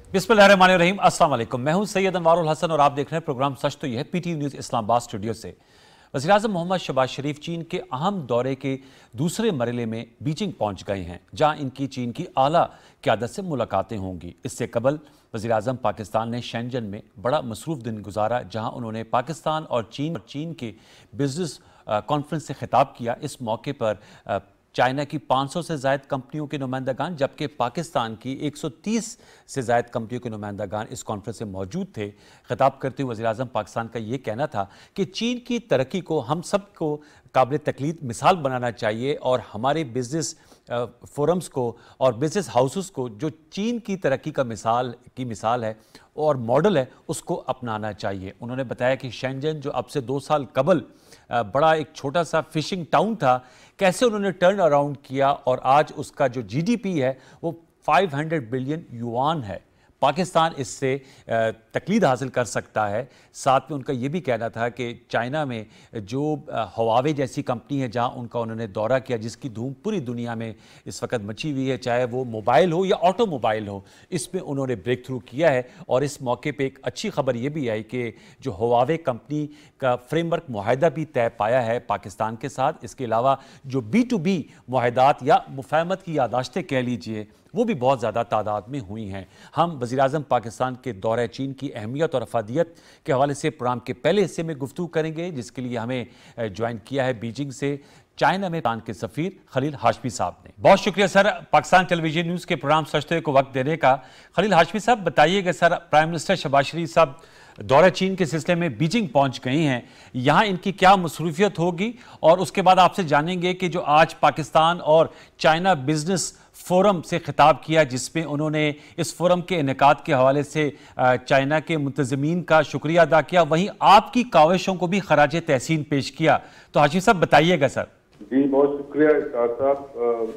बिस्मिल्लाहिर्रहमानिर्रहीम। अस्सलाम वालेकुम। मैं हूं सैयद अनवारुल हसन और आप देख रहे हैं प्रोग्राम सच तो यह है पीटीवी न्यूज़ इस्लामाबाद स्टूडियो से। वज़ीर-ए-आज़म मोहम्मद शहबाज शरीफ चीन के अहम दौरे के दूसरे मरहले में बीजिंग पहुंच गए हैं, जहां इनकी चीन की आला क़यादत से मुलाकातें होंगी। इससे कबल वज़ीर-ए-आज़म पाकिस्तान ने शेंजन में बड़ा मसरूफ़ दिन गुजारा, जहां उन्होंने पाकिस्तान और चीन के बिजनेस कॉन्फ्रेंस से खिताब किया। इस मौके पर चाइना की 500 से ज़ायद कंपनियों के नुमाइंदगान जबकि पाकिस्तान की 130 से ज़ायद कंपनियों के नुमाइंदगान इस कॉन्फ्रेंस में मौजूद थे। खिताब करते हुए वज़ीर-ए-आज़म पाकिस्तान का ये कहना था कि चीन की तरक्की को हम सब को काबिल तकलीद मिसाल बनाना चाहिए और हमारे बिज़नेस फोरम्स को और बिज़नेस हाउसेस को जो चीन की तरक्की का मिसाल है और मॉडल है उसको अपनाना चाहिए। उन्होंने बताया कि शेंजन जो अब से 2 साल कबल बड़ा एक छोटा सा फिशिंग टाउन था, कैसे उन्होंने टर्न अराउंड किया और आज उसका जो जीडीपी है वो 500 बिलियन युआन है। पाकिस्तान इससे तकलीद हासिल कर सकता है। साथ में उनका ये भी कहना था कि चाइना में जो हवावे जैसी कंपनी है जहां उनका उन्होंने दौरा किया, जिसकी धूम पूरी दुनिया में इस वक्त मची हुई है, चाहे वो मोबाइल हो या ऑटोमोबाइल हो, इसमें उन्होंने ब्रेक थ्रू किया है। और इस मौके पे एक अच्छी खबर ये भी आई कि जो हवावे कंपनी का फ्रेमवर्क मुआहदा भी तय पाया है पाकिस्तान के साथ। इसके अलावा जो B2B मुआहदात या मुफाहमत की यादाश्तें कह लीजिए वो भी बहुत ज़्यादा तादाद में हुई हैं। हम वज़ीर-ए-आज़म पाकिस्तान के दौरे चीन की अहमियत और अफादियत के हवाले से प्रोग्राम के पहले हिस्से में गुफ्तगू करेंगे, जिसके लिए हमें ज्वाइन किया है बीजिंग से चाइना में पाकिस्तान के सफ़ीर खलील हाशमी साहब ने। बहुत शुक्रिया सर पाकिस्तान टेलीविजन न्यूज़ के प्रोग्राम सच को वक्त देने का। खलील हाशमी साहब बताइएगा sir, prime minister Shehbaz Sharif साहब दौरा चीन के सिलसिले में बीजिंग पहुंच गई हैं, यहाँ इनकी क्या मसरूफियत होगी और उसके बाद आपसे जानेंगे कि जो आज पाकिस्तान और चाइना बिजनेस फोरम से खिताब किया, जिसमें उन्होंने इस फोरम के इनेकाद के हवाले से चाइना के मुंतज़मीन का शुक्रिया अदा किया, वहीं आपकी काविशों को भी खराज तहसीन पेश किया। तो हाशिम साहब बताइएगा सर। जी बहुत शुक्रिया इफ्तार साहब।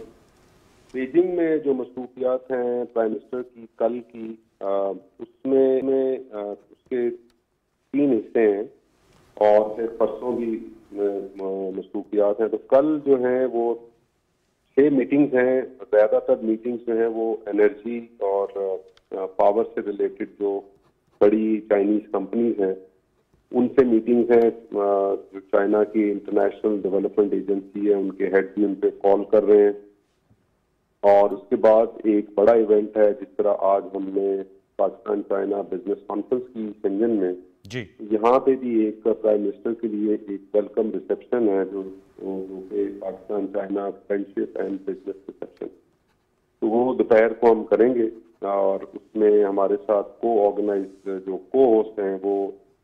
बीजिंग में जो मसरूफियात हैं प्राइम मिनिस्टर की कल की, उसमें उसके 3 हिस्से हैं और फिर परसों भी मसरूफियात हैं। तो कल जो है वो 6 मीटिंग्स हैं। ज़्यादातर मीटिंग्स जो हैं वो एनर्जी और पावर से रिलेटेड जो बड़ी चाइनीज़ कंपनीज हैं उनसे मीटिंग्स हैं। जो चाइना की इंटरनेशनल डेवलपमेंट एजेंसी है उनके हेड भी उन पर कॉल कर रहे हैं। और उसके बाद एक बड़ा इवेंट है, जिस तरह आज हमने पाकिस्तान चाइना बिजनेस कॉन्फ्रेंस की शेंजन में जी, यहाँ पे भी एक प्राइम मिनिस्टर के लिए एक वेलकम रिसेप्शन है जो Pakistan China friendship and business reception. तो वो दोपहर को हम करेंगे और उसमें हमारे साथ को ऑर्गेनाइज जो को होस्ट हैं वो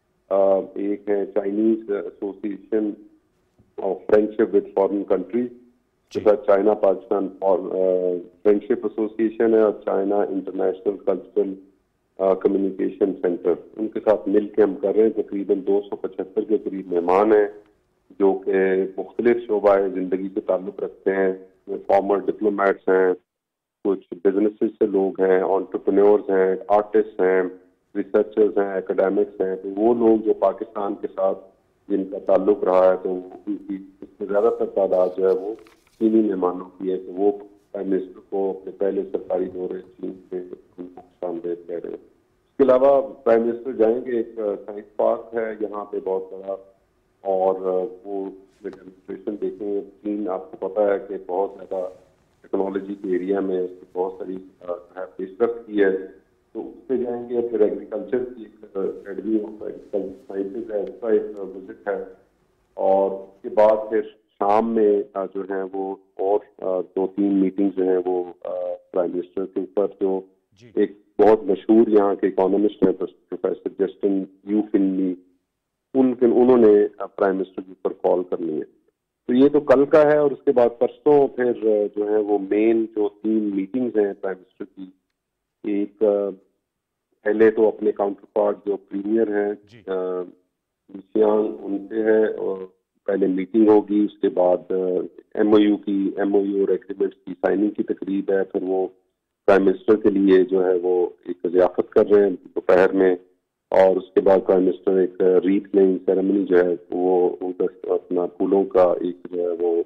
एक है Chinese association of friendship with foreign countries, जैसा चाइना पाकिस्तान फ्रेंडशिप एसोसिएशन है, और China international cultural communication centre, उनके साथ मिल के हम कर रहे हैं। तकरीबन 275 के करीब मेहमान हैं जो कि मुख्तलिफ शोबाए ज़िंदगी से ताल्लुक़ रखते हैं। फॉर्मर डिप्लोमेट्स हैं, कुछ बिजनेसेस से लोग हैं, एंटरप्रेन्योर्स हैं, आर्टिस्ट हैं, रिसर्चर्स हैं, एकेडमिक्स हैं। तो वो लोग जो पाकिस्तान के साथ जिनका ताल्लुक़ रहा है तो उनकी इसमें ज़्यादातर तादाद जो है वो चीनी मेहमानों की है। तो वो प्राइम मिनिस्टर को अपने पहले सरकारी दौरे चीन से उनको खुशामदीद कह रहे हैं। इसके अलावा प्राइम मिनिस्टर जाएंगे, एक साइंस पार्क है यहाँ पे बहुत बड़ा, और वो डेमोन्स्ट्रेशन देखेंगे। चीन आपको पता है कि बहुत ज़्यादा टेक्नोलॉजी के एरिया में उसकी बहुत सारी पेशरफ्त की है, तो उस पर जाएंगे। फिर एग्रीकल्चर की अकेडमी ऑफ एग्रीकल्चर साइंसेज है, उसका एक विजिट है। और उसके बाद फिर शाम में जो है वो और 2-3 मीटिंग जो है वो प्राइम मिनिस्टर के ऊपर, जो एक बहुत मशहूर यहाँ के इकोनॉमिस्ट हैं प्रोफेसर जस्टिन यू फिनली, उन्होंने प्राइम मिनिस्टर के ऊपर कॉल करनी है। तो ये तो कल का है। और उसके बाद परसों फिर जो है वो मेन जो 3 मीटिंग्स हैं प्राइम मिनिस्टर की, एक पहले तो अपने काउंटर पार्ट जो प्रीमियर हैं शियांग उनसे है, और पहले मीटिंग होगी। उसके बाद MOU और एग्रीमेंट्स की साइनिंग की तकरीब है। फिर वो प्राइम मिनिस्टर के लिए जो है वो एक ज़ियाफत कर रहे हैं दोपहर में, और उसके बाद प्राइम मिनिस्टर एक रीथ लेइंग सेरेमनी जो है वो अपना फूलों का एक जो है वो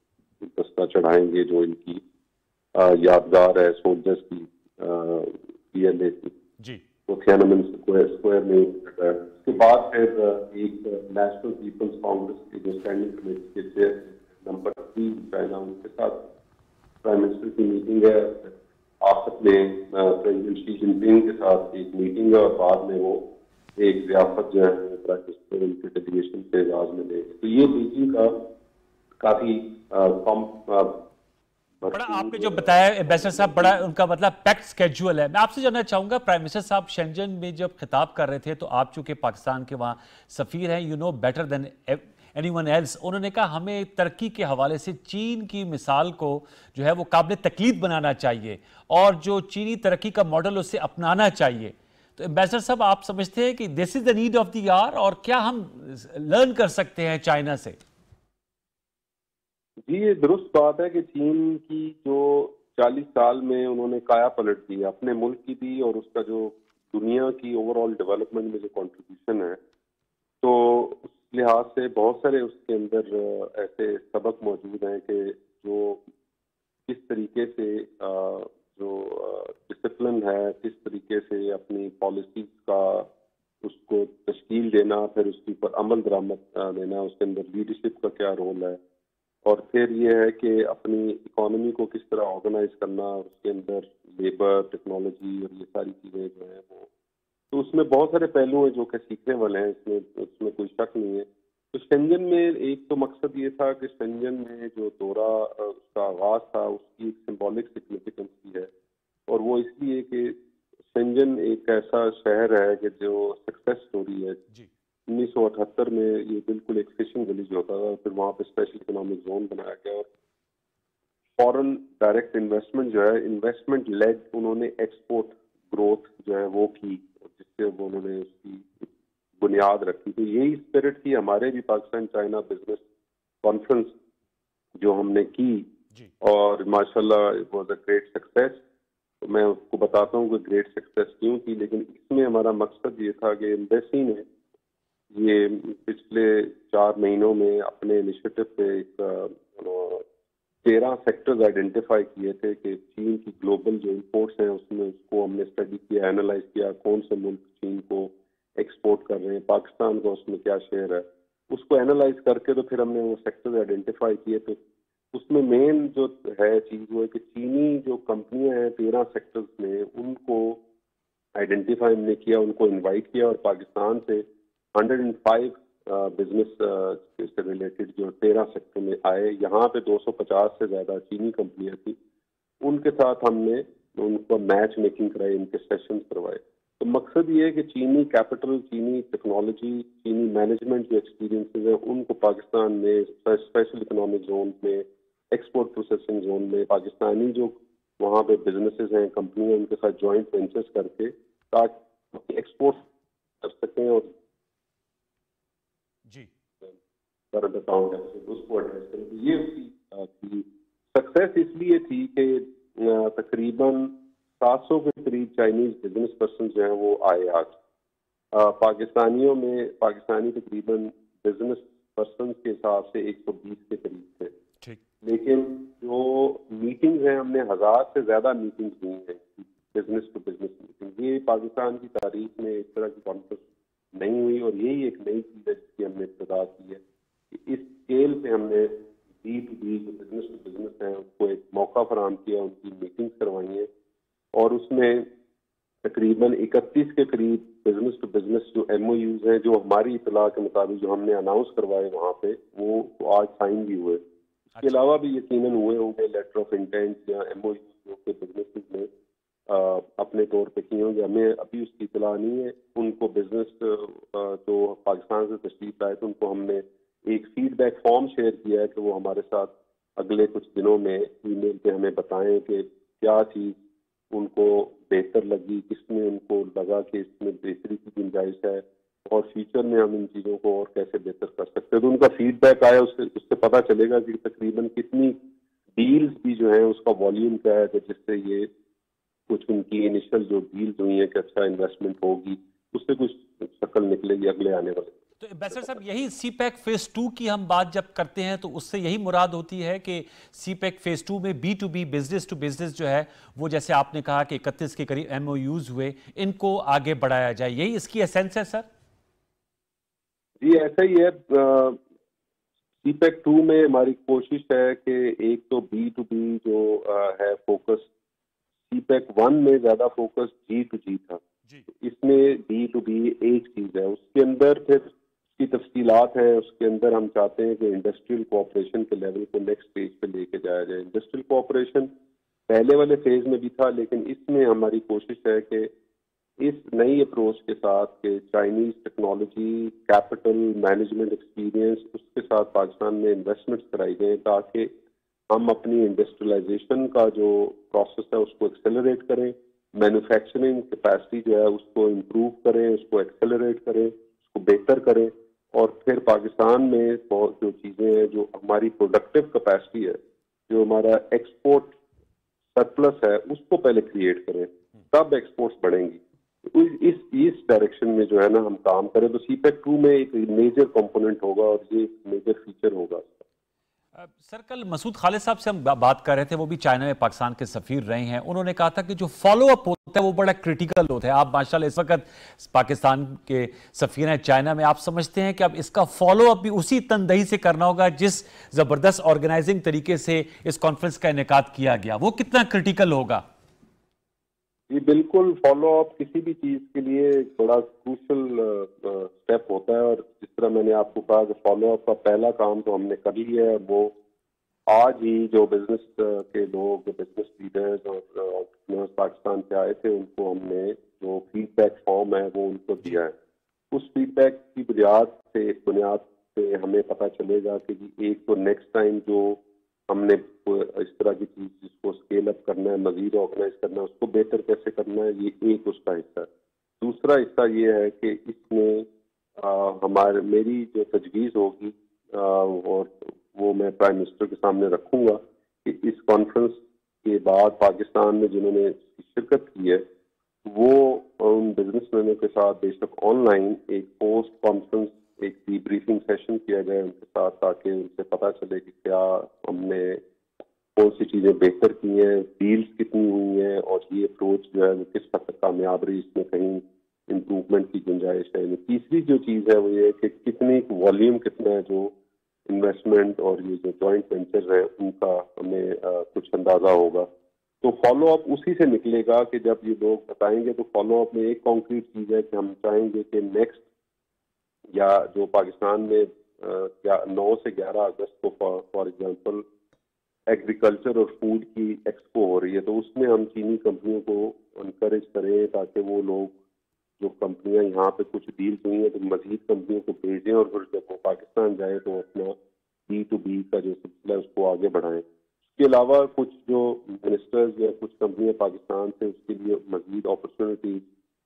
दस्ता चढ़ाएंगे जो इनकी यादगार है सोल्जर्स की PLA की, जी वो थियानमेन स्क्वायर में लगा। उसके बाद फिर एक नेशनल पीपल्स कांग्रेस के जो स्टैंडिंग कमेटी के चेयर नंबर 3 चाइना, उनके साथ प्राइम मिनिस्टर की मीटिंग है। आखिर में प्रेसिडेंट शी जिनपिंग के साथ एक मीटिंग है और बाद में वो एक ज़ियाफत जो है प्राइम मिनिस्टर उनके डेलीगेशन के एजाज में देंगे। तो ये बीजिंग का काफी बड़ा आपने जो बताया एम्बेसडर साहब, बड़ा उनका मतलब पैक्ड स्केड्यूल है। मैं आपसे जानना चाहूंगा, प्राइम मिनिस्टर साहब शेंजन में जब खिताब कर रहे थे तो आप चूंकि पाकिस्तान के वहाँ सफ़ीर हैं, you know better than anyone else, उन्होंने कहा हमें तरक्की के हवाले से चीन की मिसाल को जो है वो काबिल तकलीद बनाना चाहिए और जो चीनी तरक्की का मॉडल उसे अपनाना चाहिए। तो एम्बेसडर साहब, आप समझते हैं कि this is the need of the hour और क्या हम लर्न कर सकते हैं चाइना से? जी, ये दुरुस्त बात है कि चीन की जो 40 साल में उन्होंने काया पलट दी अपने मुल्क की भी, और उसका जो दुनिया की ओवरऑल डेवलपमेंट में जो कंट्रीब्यूशन है, तो उस लिहाज से बहुत सारे उसके अंदर ऐसे सबक मौजूद हैं कि जो किस तरीके से जो डिसिप्लिन है, किस तरीके से अपनी पॉलिसीज का उसको तश्कील देना, फिर उसके ऊपर अमल दरामद देना, उसके अंदर लीडरशिप का क्या रोल है, और फिर ये है कि अपनी इकोनॉमी को किस तरह ऑर्गेनाइज करना, उसके अंदर लेबर, टेक्नोलॉजी और ये सारी चीज़ें जो हैं वो, तो उसमें बहुत सारे पहलू हैं जो कि सीखने वाले हैं, इसमें कोई शक नहीं है। तो शेंजन में एक तो मकसद ये था कि शेंजन में जो दौरा उसका आगाज था उसकी एक सिंबॉलिक सिग्निफिकेंस भी है, और वो इसलिए कि शेंजन एक ऐसा शहर है कि जो सक्सेस स्टोरी है। जी 1978 में ये बिल्कुल एक फिशिंग विलेज होता था, फिर वहाँ पे स्पेशल इकोनॉमिक जोन बनाया गया, और फॉरेन डायरेक्ट इन्वेस्टमेंट जो है, इन्वेस्टमेंट लेड उन्होंने एक्सपोर्ट ग्रोथ जो है वो की, जिससे वो उन्होंने उसकी बुनियाद रखी। तो यही स्पिरिट थी हमारे भी पाकिस्तान चाइना बिजनेस कॉन्फ्रेंस जो हमने की, जी और माशाल्लाह it was a great success. तो मैं उसको बताता हूँ कि ग्रेट सक्सेस क्यों थी, लेकिन इसमें हमारा मकसद ये था कि एम्बेसी ने ये पिछले 4 महीनों में अपने इनिशिएटिव पे एक 13 सेक्टर्स आइडेंटिफाई किए थे कि चीन की ग्लोबल जो इंपोर्ट्स हैं उसमें उसको हमने स्टडी किया, एनालाइज किया, कौन से मुल्क चीन को एक्सपोर्ट कर रहे हैं, पाकिस्तान का उसमें क्या शेयर है, उसको एनालाइज करके तो फिर हमने वो सेक्टर्स आइडेंटिफाई किए। तो उसमें मेन जो है चीज वो है कि चीनी जो कंपनियां हैं 13 सेक्टर्स में, उनको आइडेंटिफाई हमने किया, उनको इनवाइट किया, और पाकिस्तान से 105 बिजनेस से रिलेटेड जो 13 सेक्टर में आए, यहाँ पे 250 से ज्यादा चीनी कंपनियां थी, उनके साथ हमने उनको मैच मेकिंग कराई, इनके सेशंस करवाए। तो मकसद ये है कि चीनी कैपिटल, चीनी टेक्नोलॉजी, चीनी मैनेजमेंट जो एक्सपीरियंसेस हैं उनको पाकिस्तान में स्पेशल इकोनॉमिक जोन में, एक्सपोर्ट प्रोसेसिंग जोन में, पाकिस्तानी जो वहाँ पे बिजनेसेस हैं, कंपनियां, उनके साथ जॉइंट वेंचर्स करके ताकि एक्सपोर्ट कर सकें और जी करंट अकाउंट डेफिसिट उसको एड्रेस करें। तो ये उसकी थी सक्सेस। इसलिए थी कि तकरीबन 700 के करीब चाइनीज बिजनेस पर्सन जो हैं वो आए आज। पाकिस्तानियों में पाकिस्तानी तकरीबन बिजनेस पर्सन के हिसाब से 120 के करीब थे, ठीक लेकिन जो मीटिंग्स हैं हमने 1000 से ज्यादा मीटिंग्स हुई हैं, बिजनेस टू बिजनेस मीटिंग। ये पाकिस्तान की तारीख में इस तरह की कॉन्फ्रेंस नहीं हुई, और यही एक नई चीज है जिसकी हमने इब्तिदा की है कि इस स्केल पे हमने B2B जो बिजनेस टू बिजनेस है उसको एक मौका फराहम किया, उनकी मीटिंग्स करवाई हैं, और उसमें तकरीबन 31 के करीब बिजनेस टू बिजनेस जो MOUs हैं, जो हमारी इतला के मुताबिक जो हमने अनाउंस करवाए वहाँ पे, वो तो आज साइन भी हुए। इसके अच्छा अलावा भी यकीनन हुए होंगे लेटर ऑफ इंटेंट या MOUs जो कि बिजनेस ने अपने तौर पे किए होंगे, हमें अभी उसकी इतला नहीं है। उनको बिजनेस जो पाकिस्तान से तशरीफ लाए थे उनको हमने एक फीडबैक फॉर्म शेयर किया है कि वो हमारे साथ अगले कुछ दिनों में ईमेल पे हमें बताएं कि क्या चीज़ उनको बेहतर लगी, किसमें उनको लगा कि इसमें बेहतरी की गुंजाइश है, और फ्यूचर में हम इन चीज़ों को और कैसे बेहतर कर सकते हैं। तो उनका फीडबैक आया, उससे पता चलेगा कि तकरीबन कितनी डील्स भी जो है उसका वॉल्यूम क्या है, कि जिससे ये कुछ उनकी इनिशियल जो डील्स हुई है कि अच्छा इन्वेस्टमेंट होगी, उससे कुछ शक्ल निकलेगी अगले आने वाले। تو ایمبیسڈر صاحب یہی سی پیک فیز 2 کی ہم بات جب کرتے ہیں تو اس سے یہی مراد ہوتی ہے کہ سی پیک فیز 2 میں B to B business to business جو ہے وہ جیسے آپ نے کہا کہ 31 کے قریب ایم او یوز ہوئے ان کو آگے بڑھایا جائے، یہی اس کی ایسنس ہے سر؟ جی ایسا ہی ہے. سی پیک 2 میں ہماری کوشش ہے کہ ایک تو بی ٹو بی جو ہے فوکس، سی پیک 1 میں زیادہ فوکس جی ٹو جی تھا. اس میں بی ٹو بی ایک چیز ہے، اس کے اندر پھر اس کی تفصیلات ہیں. اس کے اندر ہم چاہتے ہیں کہ انڈسٹریل کوآپریشن کے لیول کو نیکسٹ اسٹیج پہ لے کے جایا جائے. انڈسٹریل کوآپریشن پہلے والے فیز میں بھی تھا، لیکن اس میں ہماری کوشش ہے کہ اس نئی اپروچ کے ساتھ کہ Chinese technology, capital, management experience, اس کے ساتھ پاکستان میں انویسٹمنٹس کرائی جائیں تاکہ ہم اپنی انڈسٹریلائزیشن کا جو پروسیس ہے اس کو ایکسیلریٹ کریں، مینوفیکچرنگ کیپیسٹی جو ہے اس کو امپروو کریں، اس کو ایکسیلریٹ کریں، اس کو بہتر کریں، اور پھر پاکستان میں بہت جو چیزیں ہیں، جو ہماری پروڈکٹیو کیپیسٹی ہے، جو ہمارا ایکسپورٹ سرپلس ہے، اس کو پہلے کریٹ کریں، تب ایکسپورٹس بڑھیں گی. اس ڈائریکشن میں جو ہے نا ہم کام کریں تو سی پیک 2 میں ایک میجر کمپوننٹ ہوگا اور یہ ایک میجر فیچر ہوگا. سر کل مسعود خالد صاحب سے ہم بات کر رہے تھے، وہ بھی چائنا میں پاکستان کے سفیر رہے ہیں. انہوں نے کہا تھا کہ جو فالو اپ ہوتا ہے وہ بڑا کرٹیکل ہوتا ہے. آپ ماشاءاللہ اس وقت پاکستان کے سفیر ہیں چائنا میں، آپ سمجھتے ہیں کہ اب اس کا فالو اپ بھی اسی تندہی سے کرنا ہوگا جس زبردست آرگنائزنگ طریقے سے اس کانفرنس کا انعقاد کیا گیا، وہ کتنا کرٹیکل ہوگا؟ جی بالکل، فالو اپ کسی بھی چیز کے لیے بڑا کروشل اسٹیپ ہوتا ہے، اور جس طرح میں نے آپ کو کہا کہ فالو اپ کا پہلا کام تو ہم نے کر لیا ہے. وہ آج ہی جو بزنس کے لوگ، بزنس لیڈرز اور پاکستان سے آئے تھے، ان کو ہم نے جو فیڈ بیک فارم ہے وہ ان کو دیا ہے. اس فیڈ بیک کی بنیاد سے ہمیں پتہ چلے گا کہ جی ایک تو نیکسٹ ٹائم جو ہم نے اس طرح کی چیز جس کو اسکیل اپ کرنا ہے، مزید آرگنائز کرنا ہے، اس کو بہتر کیسے کرنا ہے، یہ ایک اس کا حصہ ہے. دوسرا حصہ یہ ہے کہ اس میں میری جو تجویز ہوگی اور وہ میں پرائم منسٹر کے سامنے رکھوں گا کہ اس کانفرنس کے بعد پاکستان میں جنہوں نے شرکت کی ہے وہ ان بزنس مینوں کے ساتھ بے شک آن لائن ایک پوسٹ کانفرنس ایک ڈی بریفنگ سیشن کیا جائے ان کے ساتھ، تاکہ ان سے پتہ چلے کہ کیا ہم نے کون سی چیزیں بہتر کی ہیں، ڈیلز کتنی ہوئی ہیں، اور یہ اپروچ جو ہے وہ کس حد تک کامیاب رہی، اس میں کہیں امپروومنٹ کی گنجائش ہے. تیسری جو چیز ہے وہ یہ ہے کہ کتنی والیوم کتنا ہے جو انویسٹمنٹ اور یہ جو جوائنٹ وینچر ہے ان کا ہمیں کچھ اندازہ ہوگا. تو فالو اپ اسی سے نکلے گا کہ جب یہ لوگ بتائیں گے تو فالو اپ میں ایک کانکریٹ چیز ہے کہ ہم چاہیں گے کہ نیکسٹ یا جو پاکستان میں 9 سے 11 اگست کو فار ایگزامپل ایگریکلچر اور فوڈ کی ایکسپو ہو رہی ہے، تو اس میں ہم چینی کمپنیوں کو انکریج کریں تاکہ وہ لوگ جو کمپنیاں یہاں پہ کچھ ڈیلز ہوئی ہیں تو مزید کمپنیوں کو بھیجیں، اور پھر جب وہ پاکستان جائے تو اپنا بی ٹو بی کا جو سلسلہ ہے اس کو آگے بڑھائیں. اس کے علاوہ کچھ جو منسٹرز یا کچھ کمپنیاں پاکستان سے اس کے لیے مزید اپرچونیٹیز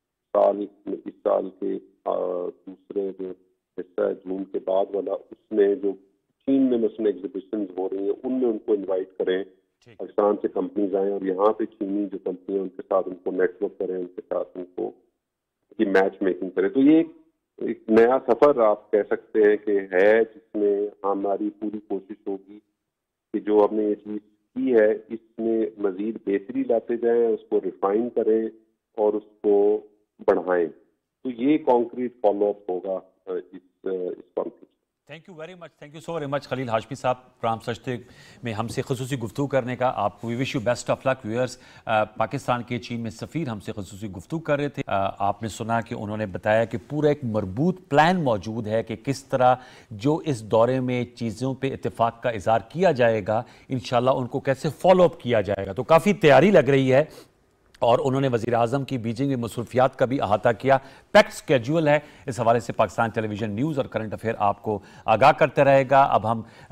اس سال کے دوسرے جو حصہ ہے جون کے بعد والا، اس میں جو چین میں مثلاً ایگزیبیشنز ہو رہی ہیں ان میں ان کو انوائٹ کریں، پاکستان سے کمپنیز آئیں اور یہاں پہ چینی جو کمپنیاں ان کے ساتھ ان کو نیٹ ورک کریں، ان کے ساتھ ان کو کی میچ میکنگ کریں. تو یہ ایک نیا سفر آپ کہہ سکتے ہیں کہ ہے، جس میں ہماری پوری کوشش ہوگی کہ جو ہم نے یہ چیز کی ہے اس میں مزید بہتری لاتے جائیں، اس کو ریفائن کریں اور اس کو بڑھائیں. تو یہ کانکریٹ فالو اپ ہوگا اس conference. Thank you very much, thank you so very much Khalil Hashmi صاحب پرام سجدے میں ہم سے خصوصی گفتگو کرنے کا. آپ we wish you best of luck. Viewers Pakistan کے چین میں سفیر ہم سے خصوصی گفتگو کر رہے تھے. آپ نے سنا کہ انہوں نے بتایا کہ پورا ایک مربوط پلان موجود ہے کہ کس طرح جو اس دورے میں چیزوں پہ اتفاق کا اظہار کیا جائے گا انشاءاللہ ان کو کیسے فالو اپ کیا جائے گا. تو کافی تیاری لگ رہی ہے، اور انہوں نے وزیر اعظم کی بیجنگ میں مصروفیات کا بھی احاطہ کیا. پیکٹ سکیڈول ہے، اس حوالے سے پاکستان ٹیلی ویژن نیوز اور کرنٹ افیئر آپ کو آگاہ کرتے رہے گا. اب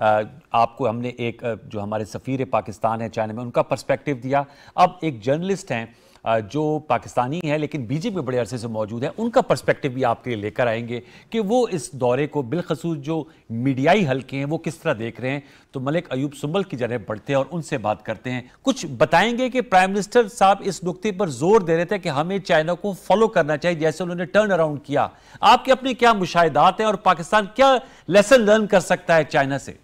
ہم نے ایک جو ہمارے سفیر پاکستان ہے چائنا میں ان کا پرسپیکٹیو دیا. اب ایک جرنلسٹ ہیں जो पाकिस्तानी हैं लेकिन बीजेपी में बड़े अरसे से मौजूद हैं, उनका पर्सपेक्टिव भी आपके लिए लेकर आएंगे कि वो इस दौरे को बिलखसूस जो मीडियाई हल्के हैं वो किस तरह देख रहे हैं। तो मलिक अयूब सुंबल की जगह बढ़ते हैं और उनसे बात करते हैं। कुछ बताएंगे कि प्राइम मिनिस्टर साहब इस नुक्ते पर जोर दे रहे थे कि हमें चाइना को फॉलो करना चाहिए जैसे उन्होंने टर्न अराउंड किया। आपके अपने क्या मुशाहिदात हैं और पाकिस्तान क्या लेसन लर्न कर सकता है चाइना से?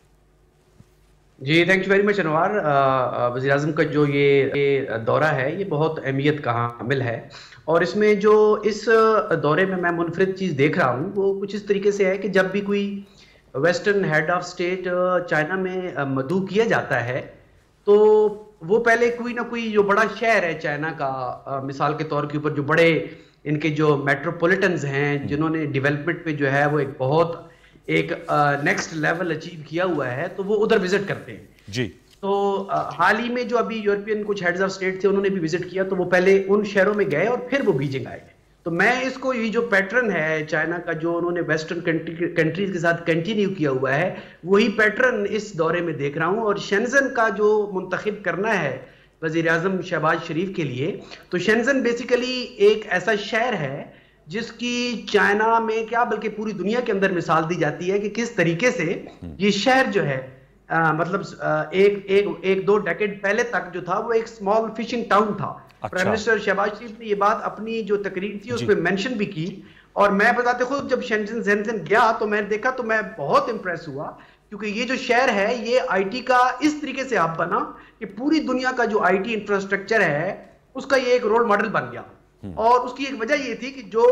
जी thank you very much Anwar. वज़ीर आज़म का जो ये दौरा है ये बहुत अहमियत का हामिल है, और इसमें जो इस दौरे में मैं मुनफरिद चीज़ देख रहा हूँ वो कुछ इस तरीके से है कि जब भी कोई western head of state China में मदऊ किया जाता है तो वो पहले कोई ना कोई जो बड़ा शहर है चाइना का, मिसाल के तौर के ऊपर जो बड़े इनके जो मेट्रोपॉलिटन्स हैं जिन्होंने डेवलपमेंट पे जो है वो एक बहुत एक नेक्स्ट लेवल अचीव किया हुआ है, तो वो उधर विजिट करते हैं जी। तो हाल ही में जो अभी यूरोपियन कुछ हेड्स ऑफ स्टेट थे उन्होंने भी विजिट किया, तो वो पहले उन शहरों में गए और फिर वो बीजिंग आए। तो मैं इसको ये जो पैटर्न है चाइना का जो उन्होंने वेस्टर्न कंट्रीज के साथ कंटिन्यू किया हुआ है वही पैटर्न इस दौरे में देख रहा हूँ। और शेंजन का जो मुंतखब करना है वज़ीर आज़म शहबाज शरीफ के लिए, तो शेंजन बेसिकली एक ऐसा शहर है जिसकी चाइना में क्या बल्कि पूरी दुनिया के अंदर मिसाल दी जाती है कि किस तरीके से ये शहर जो है मतलब एक दो डेकेड पहले तक जो था वो एक स्मॉल फिशिंग टाउन था। प्राइम मिनिस्टर शहबाज शरीफ ने ये बात अपनी जो तकरीर थी उसमें मेंशन भी की, और मैं बताते खुद जब शेंजन गया तो मैंने देखा तो मैं बहुत इंप्रेस हुआ, क्योंकि ये जो शहर है ये आईटी का इस तरीके से हब बना कि पूरी दुनिया का जो आईटी इंफ्रास्ट्रक्चर है उसका ये एक रोल मॉडल बन गया। और उसकी एक वजह ये थी कि जो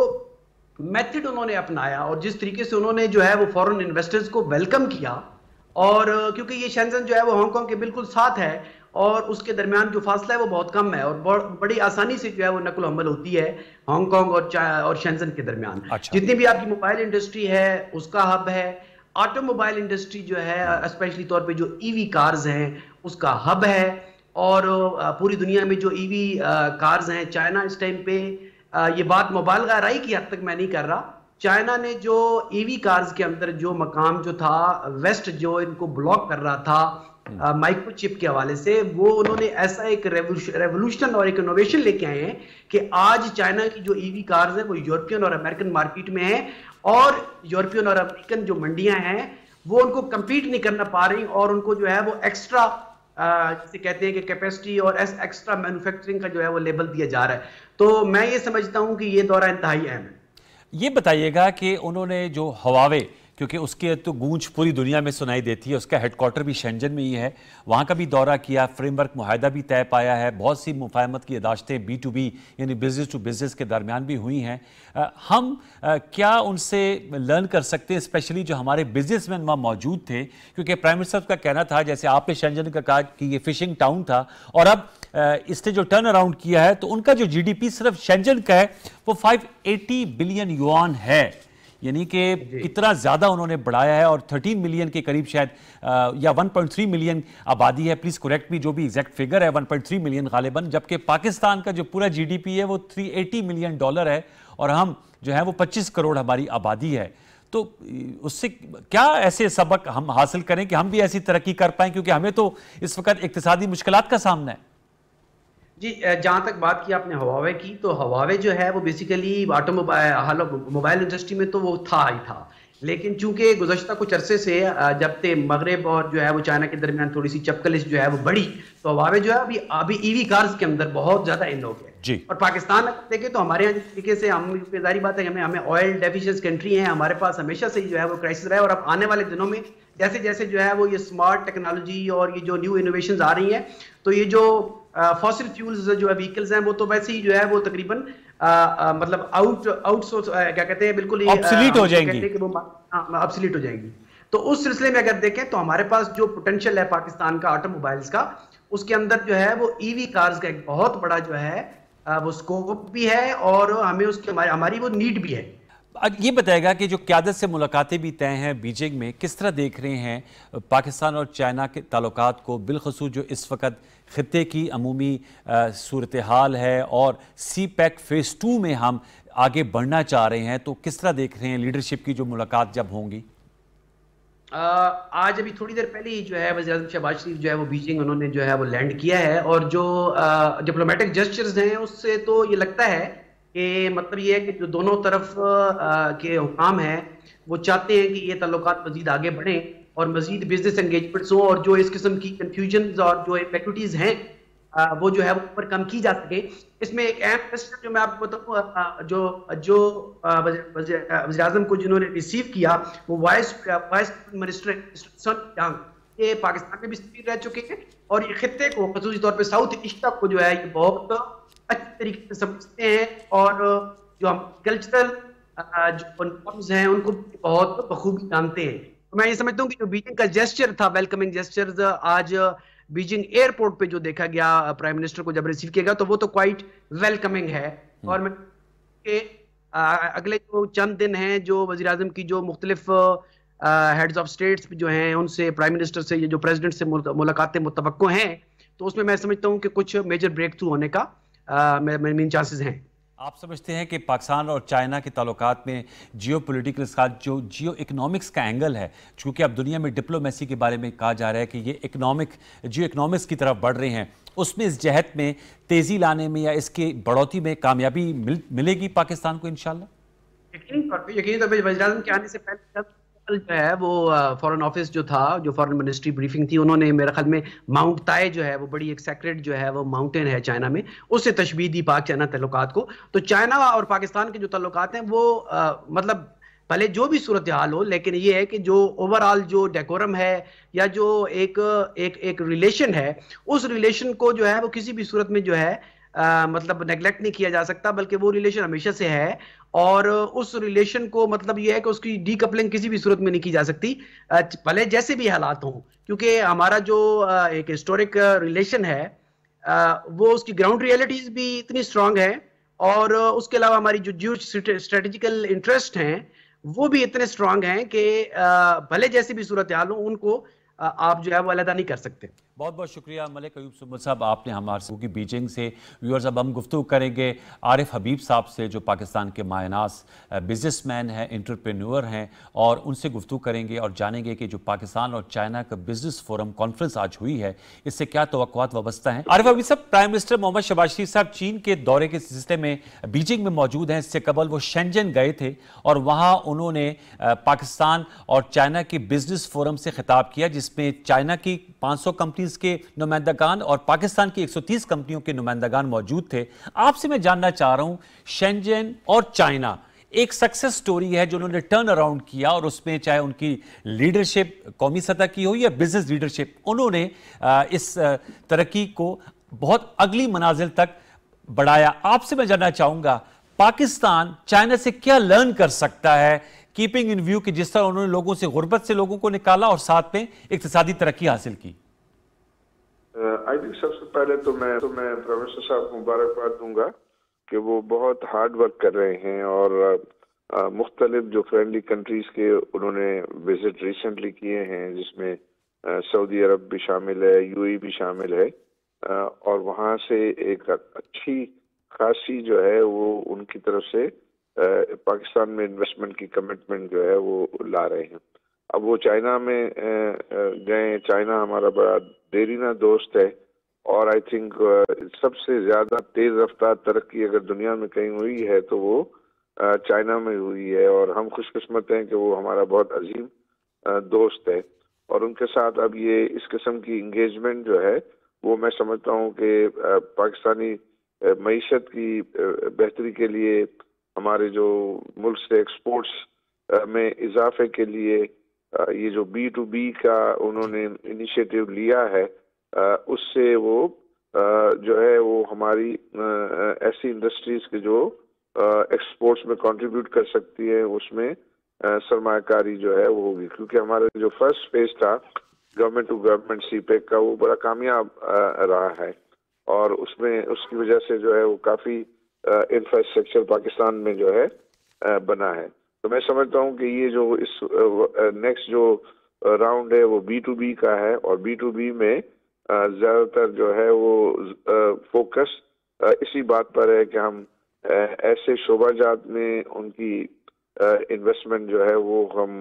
मेथड उन्होंने अपनाया और जिस तरीके से उन्होंने जो है वो फॉरेन इन्वेस्टर्स को वेलकम किया, और क्योंकि ये शेंजन जो है वो हांगकांग के बिल्कुल साथ है और उसके दरमियान जो फासला है वो बहुत कम है और बड़ी आसानी से जो है वो नकल हमल होती है हांगकांग और शेंजन के दरमियान। जितनी भी आपकी मोबाइल इंडस्ट्री है उसका हब है, ऑटोमोबाइल इंडस्ट्री जो है स्पेशली तौर पे जो ईवी कार्स हैं उसका हब है, और पूरी दुनिया में जो ईवी कार्स हैं चाइना इस टाइम पे ये बात मुबालगा राई की हद तक मैं नहीं कर रहा, चाइना ने जो ईवी कार्स के अंदर जो मकाम जो था वेस्ट जो इनको ब्लॉक कर रहा था माइक्रोचिप के हवाले से, वो उन्होंने ऐसा एक रेवोल्यूशन और एक इनोवेशन लेके आए हैं कि आज चाइना की जो ईवी कार्स हैं वो यूरोपियन और अमेरिकन मार्केट में है, और यूरोपियन और अमेरिकन जो मंडियां हैं वो उनको compete नहीं करना पा रही, और उनको जो है वो एक्स्ट्रा जिसे कहते हैं कि कैपेसिटी और एक्स्ट्रा मैन्युफैक्चरिंग का जो है वो लेबल दिया जा रहा है। तो मैं ये समझता हूं कि ये दौरा इंतहाई अहम है। ये बताइएगा कि उन्होंने जो हवावे, क्योंकि उसकी तो गूंज पूरी दुनिया में सुनाई देती है, उसका हेडक्वार्टर भी शेंजन में ही है, वहाँ का भी दौरा किया, फ्रेमवर्क मुआहदा भी तय पाया है, बहुत सी मुफाहमत की यादाश्तें B2B यानी बिजनेस टू बिजनेस के दरमियान भी हुई हैं। हम क्या उनसे लर्न कर सकते हैं, स्पेशली जो हमारे बिजनेसमैन वहाँ मौजूद थे, क्योंकि प्राइम मिनिस्टर का कहना था जैसे आपने शेंजन का कहा कि ये फिशिंग टाउन था, और अब इसने जो टर्न अराउंड किया है तो उनका जो GDP सिर्फ शेंजन का है वो 580 बिलियन युआन है, यानी कि कितना ज़्यादा उन्होंने बढ़ाया है, और 13 मिलियन के करीब शायद या 1.3 मिलियन आबादी है, प्लीज़ करेक्ट मी जो भी एग्जैक्ट फिगर है, 1.3 मिलियन गालिबन, जबकि पाकिस्तान का जो पूरा GDP है वो $380 मिलियन है, और हम जो है वो 25 करोड़ हमारी आबादी है। तो उससे क्या ऐसे सबक हम हासिल करें कि हम भी ऐसी तरक्की कर पाएँ, क्योंकि हमें तो इस वक्त इक्तिसादी मुश्किलात का सामना है। जी जहाँ तक बात की आपने हवावे की, तो हवावे जो है वो बेसिकली मोबाइल इंडस्ट्री में तो वो था ही था, लेकिन चूंकि गुज़श्ता कुछ अरसे से जब से मगरब और जो है वो चाइना के दरमियान थोड़ी सी चपकलिश जो है वो बढ़ी, तो हवावे जो है अभी ईवी कार्स के अंदर बहुत ज्यादा इन हो गए। और पाकिस्तान में देखें तो हमारे यहाँ जिस तरीके से हम जारी बात है हमें ऑयल डेफिशिएंट कंट्री है, हमारे पास हमेशा से जो है वो क्राइसिस रहा है, और अब आने वाले दिनों में जैसे जैसे जो है वो ये स्मार्ट टेक्नोलॉजी और ये जो न्यू इनोवेशंस आ रही हैं, तो ये जो फॉसिल फ्यूल्स जो है व्हीकल्स हैं वो तो वैसे ही जो है वो तकरीबन मतलब आउटसोर्स क्या कहते हैं बिल्कुल ऑब्सोलीट हो जाएंगी, ऑब्सोलीट हो जाएंगी। तो उस सिलसिले में अगर देखें तो हमारे पास जो पोटेंशियल है पाकिस्तान का ऑटोमोबाइल्स का, उसके अंदर जो है वो ईवी कार्स का एक बहुत बड़ा जो है वो स्कोप भी है, और हमें उसकी हमारी वो नीड भी है। ये बताएगा कि जो क़यादत से मुलाकातें भी तय हैं बीजिंग में, किस तरह देख रहे हैं पाकिस्तान और चाइना के ताल्लुकात को, बिलखसूस जो इस वक्त ख़ित्ते की अमूमी सूरत हाल है और CPEC फ़ेज़ 2 में हम आगे बढ़ना चाह रहे हैं, तो किस तरह देख रहे हैं लीडरशिप की जो मुलाकात जब होंगी? آج ابھی تھوڑی دیر پہلے ہی جو ہے وزیر اعظم شہباز شریف جو ہے وہ بیجنگ انہوں نے جو ہے وہ لینڈ کیا ہے، اور جو ڈپلومیٹک جسچرز ہیں اس سے تو یہ لگتا ہے کہ مطلب یہ ہے کہ جو دونوں طرف کے حکام ہیں وہ چاہتے ہیں کہ یہ تعلقات مزید آگے بڑھیں اور مزید بزنس انگیجمنٹس ہوں، اور جو اس قسم کی کنفیوژنز اور جو ایکٹیویٹیز ہیں وہ جو ہے اوپر کم کی جا سکے۔ اس میں ایک اہم مسئلہ جو میں آپ کو بتاؤں، جو وزیر اعظم کو جنہوں نے ریسیو کیا وہ وائس منسٹر سن یانگ، یہ پاکستان میں بھی سفیر رہ چکے ہیں اور یہ خطے کو خصوصی طور پہ ساؤتھ ایشیا کو جو ہے یہ بہت اچھی طریقے سے سمجھتے ہیں، اور جو ہم کلچرل جو نارمز ہیں ان کو بہت بخوبی جانتے ہیں۔ میں یہ سمجھتا ہوں کہ جو بیجنگ کا جیسچر تھا، ویلکمنگ جیسچرز، آج بیجنگ ایئرپورٹ پہ جو دیکھا گیا پرائم منسٹر کو جب ریسیو کیا گیا تو وہ تو کوائٹ ویلکمنگ ہے۔ اور میں اگلے جو چند دن ہیں جو وزیر اعظم کی جو مختلف ہیڈز آف اسٹیٹس جو ہیں ان سے، پرائم منسٹر سے، یہ جو پریزیڈنٹ سے ملاقاتیں متوقع ہیں، تو اس میں سمجھتا ہوں کہ کچھ میجر بریک تھرو ہونے کا مین چانسز ہیں۔ آپ سمجھتے ہیں کہ پاکستان اور چائنا کے تعلقات میں جیو پولیٹیکل ساتھ جو جیو اکنامکس کا اینگل ہے، چونکہ اب دنیا میں ڈپلومیسی کے بارے میں کہا جا رہا ہے کہ یہ جیو اکنامکس کی طرف بڑھ رہے ہیں، اس میں اس جہت میں تیزی لانے میں یا اس کے بڑھوتی میں کامیابی ملے گی پاکستان کو انشاءاللہ؟ یقینی طور پہ وزیر اعظم کے آنے سے پہلے جو ہے وہ فورن آفس جو تھا، جو فورن منسٹری بریفنگ تھی، انہوں نے میرے خیال میں ماؤنٹ تائے جو ہے وہ بڑی ایک سیکرٹ جو ہے وہ ماؤنٹین ہے چائنا میں، اس سے تشبیہ دی پاک چائنا تعلقات کو۔ تو چائنا اور پاکستان کے جو تعلقات ہیں وہ مطلب پہلے جو بھی صورتحال ہو، لیکن یہ ہے کہ جو اوور آل جو ڈیکورم ہے یا جو ایک ریلیشن ہے، اس ریلیشن کو جو ہے وہ کسی بھی صورت میں جو ہے مطلب نیگلیکٹ نہیں کیا جا سکتا، بلکہ وہ ریلیشن ہمیشہ سے ہے، اور اس ریلیشن کو مطلب یہ ہے کہ اس کی ڈی کپلنگ کسی بھی صورت میں نہیں کی جا سکتی، بھلے جیسے بھی حالات ہوں، کیونکہ ہمارا جو ایک ہسٹورک ریلیشن ہے وہ اس کی گراؤنڈ ریئلٹیز بھی اتنی سٹرونگ ہے، اور اس کے علاوہ ہماری جو اسٹریٹجیکل انٹرسٹ ہیں وہ بھی اتنے سٹرونگ ہیں کہ بھلے جیسے بھی صورتحال ہوں ان کو آپ جو ہے وہ علیحدہ نہیں کر سکتے۔ بہت بہت شکریہ ملک ایوب سنبل صاحب، آپ نے ہمارے سے بیجنگ سے ویورز۔ اب ہم گفتگو کریں گے عارف حبیب صاحب سے، جو پاکستان کے مایہ بزنس مین ہیں، انٹرپرینور ہیں، اور ان سے گفتگو کریں گے اور جانیں گے کہ جو پاکستان اور چائنا کا بزنس فورم کانفرنس آج ہوئی ہے اس سے کیا توقعات وابستہ ہیں۔ عارف حبیب صاحب، پرائم منسٹر محمد شہباز شریف صاحب چین کے دورے کے سلسلے میں بیجنگ میں موجود ہیں۔ اس سے قبل وہ شینجن گئے تھے اور وہاں انہوں نے پاکستان اور چائنا کے بزنس فورم سے خطاب کیا، جس میں چائنا کی 500 کمپنیز کے نمائندگان اور پاکستان کی 130 کمپنیوں کے نمائندگان موجود تھے۔ آپ سے میں جاننا چاہ رہا ہوں، شینجن اور چائنا ایک سکسس سٹوری ہے جو انہوں نے ٹرن اراؤنڈ کیا، اور اس میں چاہے ان کی لیڈرشپ قومی سطح کی ہو یا بزنس لیڈرشپ، انہوں نے اس ترقی کو بہت اگلی منازل تک بڑھایا۔ آپ سے میں جاننا چاہوں گا، پاکستان چائنا سے کیا لرن کر سکتا ہے، کیپنگ ان ویو کہ جس طرح انہوں نے لوگوں سے غربت سے لوگوں کو نکالا اور ساتھ میں اقتصادی ترقی حاصل کی؟ آئی تھنک سب سے پہلے تو میں پرائم منسٹر صاحب کو مبارکباد دوں گا کہ وہ بہت ہارڈ ورک کر رہے ہیں، اور مختلف جو فرینڈلی کنٹریز کے انہوں نے وزٹ ریسنٹلی کیے ہیں، جس میں سعودی عرب بھی شامل ہے، یو اے بھی شامل ہے، اور وہاں سے ایک اچھی خاصی جو ہے وہ ان کی طرف سے پاکستان میں انویسٹمنٹ کی کمٹمنٹ جو ہے وہ لا رہے ہیں۔ اب وہ چائنا میں گئے، چائنا ہمارا بڑا دیرینہ دوست ہے، اور آئی تھنک سب سے زیادہ تیز رفتار ترقی اگر دنیا میں کہیں ہوئی ہے تو وہ چائنا میں ہوئی ہے، اور ہم خوش قسمت ہیں کہ وہ ہمارا بہت عظیم دوست ہے، اور ان کے ساتھ اب یہ اس قسم کی انگیجمنٹ جو ہے وہ میں سمجھتا ہوں کہ پاکستانی معیشت کی بہتری کے لیے، ہمارے جو ملک سے ایکسپورٹس میں اضافے کے لیے، یہ جو بی ٹو بی کا انہوں نے انیشیٹو لیا ہے، اس سے وہ جو ہے وہ ہماری ایسی انڈسٹریز کے جو ایکسپورٹس میں کنٹریبیوٹ کر سکتی ہے، اس میں سرمایہ کاری جو ہے وہ ہوگی، کیونکہ ہمارا جو فرسٹ فیز تھا government to government CPEC کا وہ بڑا کامیاب رہا ہے، اور اس میں اس کی وجہ سے جو ہے وہ کافی انفراسٹرکچر پاکستان میں جو ہے بنا ہے۔ تو میں سمجھتا ہوں کہ یہ جو اس نیکسٹ جو راؤنڈ ہے وہ بی ٹو بی کا ہے، اور بی ٹو بی میں زیادہ تر جو ہے وہ فوکس اسی بات پر ہے کہ ہم ایسے شعبہ جات میں ان کی انویسٹمنٹ جو ہے وہ ہم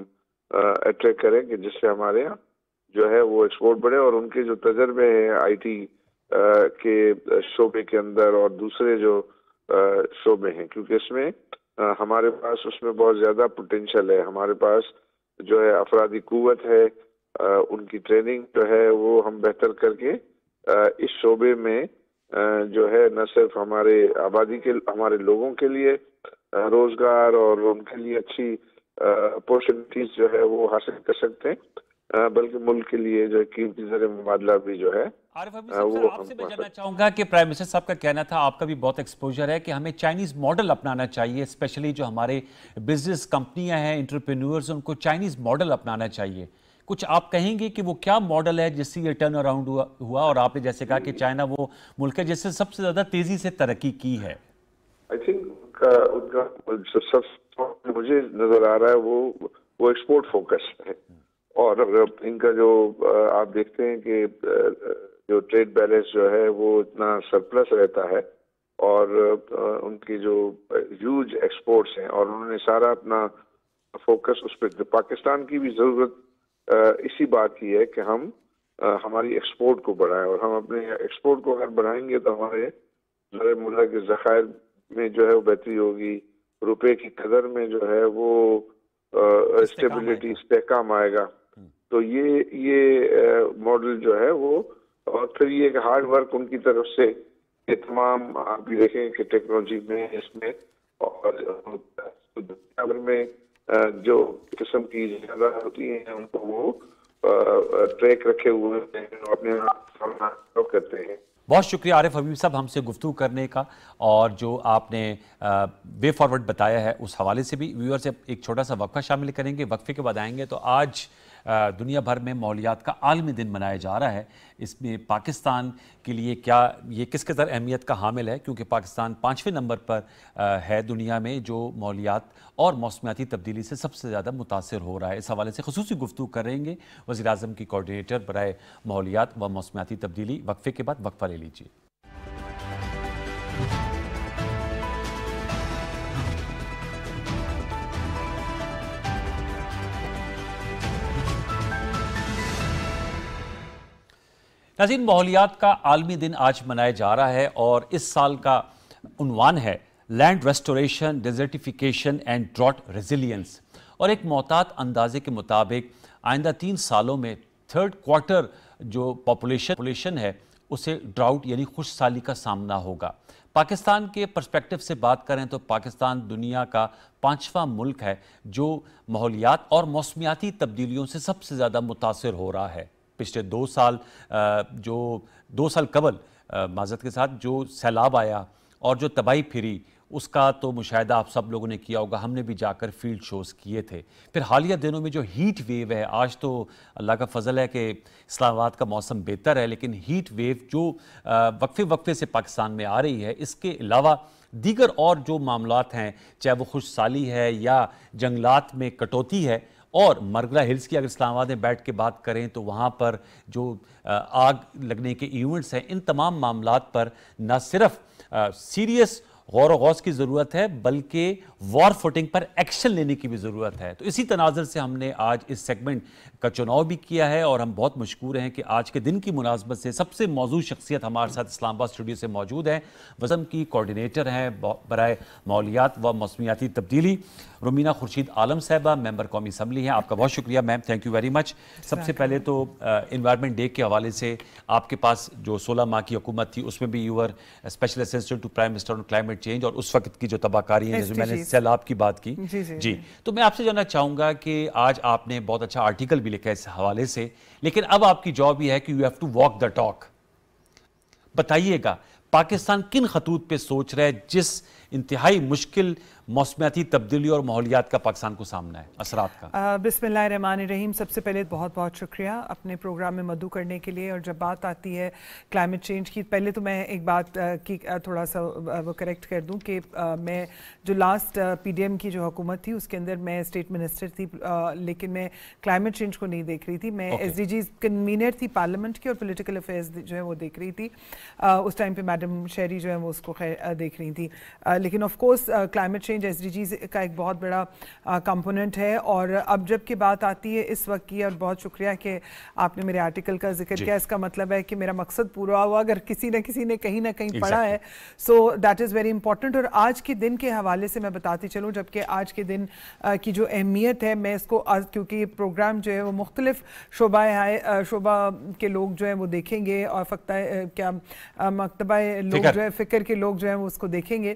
اٹریکٹ کریں کہ جس سے ہمارے یہاں جو ہے وہ ایکسپورٹ بڑھے، اور ان کے جو تجربے ہیں آئی ٹی کے شعبے کے اندر اور دوسرے جو شعبے ہیں، کیونکہ اس میں ہمارے پاس اس میں بہت زیادہ پوٹینشیل ہے، ہمارے پاس جو ہے افرادی قوت ہے، ان کی ٹریننگ جو ہے وہ ہم بہتر کر کے اس شعبے میں جو ہے نہ صرف ہمارے آبادی کے ہمارے لوگوں کے لیے روزگار اور ان کے لیے اچھی اپورچونیٹیز جو ہے وہ حاصل کر سکتے ہیں، بلکہ ملک کے لیے جو قیمتی زر مبادلہ بھی جو ہے عارف حبیب صاحب، سر آپ سے میں جاننا چاہوں گا کہ پرائم منسٹر صاحب کا کہنا تھا، آپ کا بھی بہت ایکسپوجر ہے کہ ہمیں چائنیز ماڈل اپنانا چاہیے، اسپیشلی جو ہمارے بزنس کمپنیاں ہیں، انٹرپرینورز، ان کو چائنیز ماڈل اپنانا چاہیے. کچھ آپ کہیں گے کہ وہ کیا ماڈل ہے جس سے یہ ٹرن اراؤنڈ ہوا، اور آپ نے جیسے کہا کہ چائنا وہ ملک ہے جس سے سب سے زیادہ تیزی سے ترقی کی ہے؟ آئی تھنک ان کا سب مجھے نظر آ رہا ہے وہ ایکسپورٹ فوکس ہے، اور ان کا جو آپ دیکھتے ہیں کہ جو ٹریڈ بیلنس جو ہے وہ اتنا سرپلس رہتا ہے، اور ان کی جو ہیوج ایکسپورٹس ہیں، اور انہوں نے سارا اپنا فوکس اس پہ. پاکستان کی بھی ضرورت اسی بات کی ہے کہ ہم ہماری ایکسپورٹ کو بڑھائیں، اور ہم اپنے ایکسپورٹ کو اگر بڑھائیں گے تو ہمارے زر ملک کے ذخائر میں جو ہے وہ بہتری ہوگی، روپے کی قدر میں جو ہے وہ اسٹیبلٹی استحکام آئے گا. تو یہ ماڈل جو ہے وہ، اور پھر یہ کہ ہارڈ ورک ان کی طرف سے، یہ تمام آپ بھی دیکھیں کہ ٹیکنالوجی میں اس میں اور دنیا بھر میں جو قسم کی زیادہ ہوتی ہیں ان کو وہ ٹریک رکھے ہوئے ہیں، اپنے آپ کرتے ہیں. بہت شکریہ عارف حبیب صاحب ہم سے گفتگو کرنے کا، اور جو آپ نے وے فارورڈ بتایا ہے اس حوالے سے بھی. ویور سے ایک چھوٹا سا وقفہ شامل کریں گے، وقفے کے بعد آئیں گے. تو آج دنیا بھر میں ماحولیات کا عالمی دن منایا جا رہا ہے. اس میں پاکستان کے لیے کیا یہ کس قدر اہمیت کا حامل ہے، کیونکہ پاکستان 5ویں نمبر پر ہے دنیا میں جو ماحولیات اور موسمیاتی تبدیلی سے سب سے زیادہ متاثر ہو رہا ہے. اس حوالے سے خصوصی گفتگو کریں گے وزیر اعظم کی کوارڈینیٹر برائے ماحولیات و موسمیاتی تبدیلی. وقفے کے بعد وقفہ لے لیجیے. ناظرین، ماحولیات کا عالمی دن آج منایا جا رہا ہے، اور اس سال کا عنوان ہے land restoration, desertification and drought resilience. اور ایک محتاط اندازے کے مطابق آئندہ 3 سالوں میں 3rd کوارٹر جو پاپولیشن ہے اسے ڈراؤٹ یعنی خشک سالی کا سامنا ہوگا. پاکستان کے پرسپیکٹو سے بات کریں تو پاکستان دنیا کا 5واں ملک ہے جو ماحولیات اور موسمیاتی تبدیلیوں سے سب سے زیادہ متاثر ہو رہا ہے. پچھلے 2 سال جو 2 سال قبل معذرت کے ساتھ جو سیلاب آیا اور جو تباہی پھری، اس کا تو مشاہدہ آپ سب لوگوں نے کیا ہوگا، ہم نے بھی جا کر فیلڈ شوز کیے تھے. پھر حالیہ دنوں میں جو ہیٹ ویو ہے، آج تو اللہ کا فضل ہے کہ اسلام آباد کا موسم بہتر ہے، لیکن ہیٹ ویو جو وقفے سے پاکستان میں آ رہی ہے، اس کے علاوہ دیگر اور جو معاملات ہیں، چاہے وہ خشک سالی ہے یا جنگلات میں کٹوتی ہے، اور مرگلہ ہلز کی اگر اسلام آباد میں بیٹھ کے بات کریں تو وہاں پر جو آگ لگنے کے ایونٹس ہیں، ان تمام معاملات پر نہ صرف سیریس غور و غوض کی ضرورت ہے بلکہ وار فوٹنگ پر ایکشن لینے کی بھی ضرورت ہے. تو اسی تناظر سے ہم نے آج اس سیگمنٹ کا چناؤ بھی کیا ہے، اور ہم بہت مشکور ہیں کہ آج کے دن کی مناسبت سے سب سے موضوع شخصیت ہمارے ساتھ اسلام آباد اسٹوڈیو سے موجود ہیں. وزم کی کوارڈینیٹر ہیں برائے ماحولیات و موسمیاتی تبدیلی رومینہ خورشید عالم صاحبہ، ممبر قومی اسمبلی ہیں. آپ کا بہت شکریہ ma'am, thank you very much. سب سے پہلے تو انوائرمنٹ ڈے کے حوالے سے آپ کے پاس جو 16 ماہ کی حکومت تھی اس میں بھی you are special assistant to prime minister on climate change, اور اس وقت کی جو تباہ کاری ہیں، میں نے سیلاب کی بات کی. جی تو میں آپ سے جاننا چاہوں گا کہ آج آپ نے بہت اچھا آرٹیکل بھی لکھا ہے اس حوالے سے، لیکن اب آپ کی جاب یہ ہے کہ you have to walk the talk. بتائیے گا پاکستان کن خطوط پہ سوچ رہا ہے جس انتہائی مشکل موسمیاتی تبدیلی اور ماحولیات کا پاکستان کو سامنا ہے، اثرات کا؟ بسم اللہ الرحمن الرحیم. سب سے پہلے بہت بہت شکریہ اپنے پروگرام میں مدعو کرنے کے لیے. اور جب بات آتی ہے کلائمیٹ چینج کی، پہلے تو میں ایک بات کی تھوڑا سا وہ کریکٹ کر دوں کہ میں جو لاسٹ پی ڈی ایم کی جو حکومت تھی اس کے اندر میں اسٹیٹ منسٹر تھی، لیکن میں کلائمیٹ چینج کو نہیں دیکھ رہی تھی. میں ایس ڈی جیز کنوینر تھی پارلیمنٹ کی، اور پولیٹیکل افیئرز جو ہے وہ دیکھ رہی تھی. اس ٹائم پہ میڈم شہری جو ہے وہ اس کو دیکھ رہی تھی. لیکن of course climate change change SDGs का एक बहुत बड़ा कंपोनेंट है। और अब जब की बात आती है इस वक्त की, और बहुत शुक्रिया कि आपने मेरे आर्टिकल का जिक्र किया, इसका मतलब है कि मेरा मकसद पूरा हुआ अगर किसी न किसी ने कहीं ना कहीं पढ़ा है, so that is very important. और आज के दिन के हवाले से मैं बताती चलूँ, जबकि आज के दिन की जो अहमियत है, मैं इसको आज, क्योंकि ये प्रोग्राम जो है वो मुख्तलिफ शोबा के लोग जो है वो देखेंगे, और मकतबा लोग जो है फ़िक्र के लोग जो है वो उसको देखेंगे।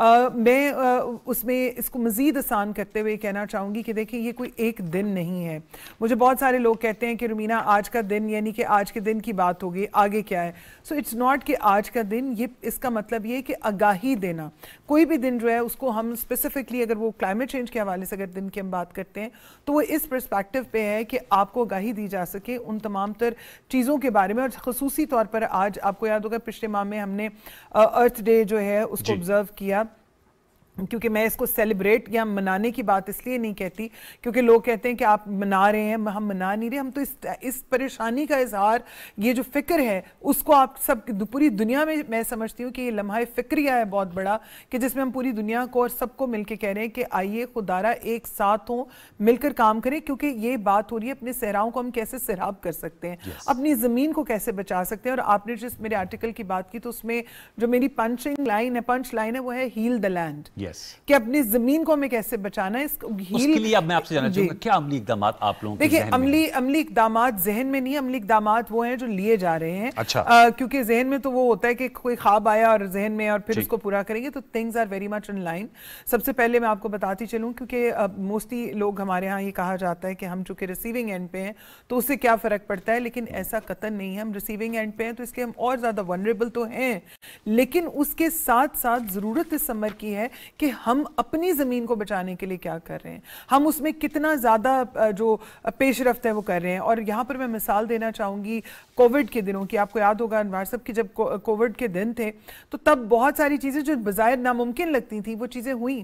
मैं उसमें इसको मज़ीद आसान करते हुए कहना चाहूँगी कि देखिए ये कोई एक दिन नहीं है। मुझे बहुत सारे लोग कहते हैं कि रुमीना आज का दिन, यानी कि आज के दिन की बात होगी, आगे क्या है। सो इट्स नॉट कि आज का दिन, ये इसका मतलब ये है कि आगाही देना। कोई भी दिन जो है उसको हम स्पेसिफिकली, अगर वो क्लाइमेट चेंज के हवाले से अगर दिन की हम बात करते हैं, तो वो इस पर्सपेक्टिव पे है कि आपको आगाही दी जा सके उन तमाम तर चीज़ों के बारे में। और ख़ुसूसी तौर पर आज आपको याद होगा पिछले माह में हमने अर्थ डे जो है उसको ऑब्जर्व किया, क्योंकि मैं इसको सेलिब्रेट या मनाने की बात इसलिए नहीं कहती क्योंकि लोग कहते हैं कि आप मना रहे हैं, हम मना नहीं रहे, हम तो इस परेशानी का इजहार, ये जो फिक्र है उसको आप सब पूरी दुनिया में, मैं समझती हूँ कि ये लम्हा फिक्रिया है बहुत बड़ा, कि जिसमें हम पूरी दुनिया को और सबको मिलकर कह रहे हैं कि आइए खुदारा एक साथ हों, मिलकर काम करें, क्योंकि ये बात हो रही है अपने सहराओं को हम कैसे सैराब कर सकते हैं, अपनी ज़मीन को कैसे बचा सकते हैं। और आपने जिस मेरे आर्टिकल की बात की, तो उसमें जो मेरी पंच लाइन है वो है हील द लैंड, कि अपनी जमीन को हमें कैसे बचाना है। उसके लिए अब मैं आपसे जानना चाहूंगा क्या अमली इकदाम आप लोगों के देखिए, ज़हन में हैं? अमली इकदाम जहन में नहीं, अमली इकदाम वो हैं जो लिए जा रहे हैं। अच्छा। क्योंकि जहन में तो वो होता है कि कोई ख्वाब आया और जहन में, और फिर उसको पूरा करेंगे, तो things are very much in line. सबसे पहले मैं आपको बताती चलूँ, क्योंकि मोस्टली लोग हमारे यहाँ ये कहा जाता है कि हम चूंकि रिसीविंग एंड पे हैं तो उससे क्या फ़र्क पड़ता है, लेकिन ऐसा कतई नहीं है। हम रिसीविंग एंड पे हैं तो इसके हम और ज़्यादा वनरेबल तो हैं, लेकिन उसके साथ साथ ज़रूरत इस समर की है कि हम अपनी ज़मीन को बचाने के लिए क्या कर रहे हैं, हम उसमें कितना ज़्यादा जो पेशरफ्त है वो कर रहे हैं। और यहाँ पर मैं मिसाल देना चाहूँगी कोविड के दिनों की। आपको याद होगा अनवार साहब कि जब कोविड के दिन थे तो तब बहुत सारी चीज़ें जो बज़ाहिर नामुमकिन लगती थी वो चीज़ें हुई।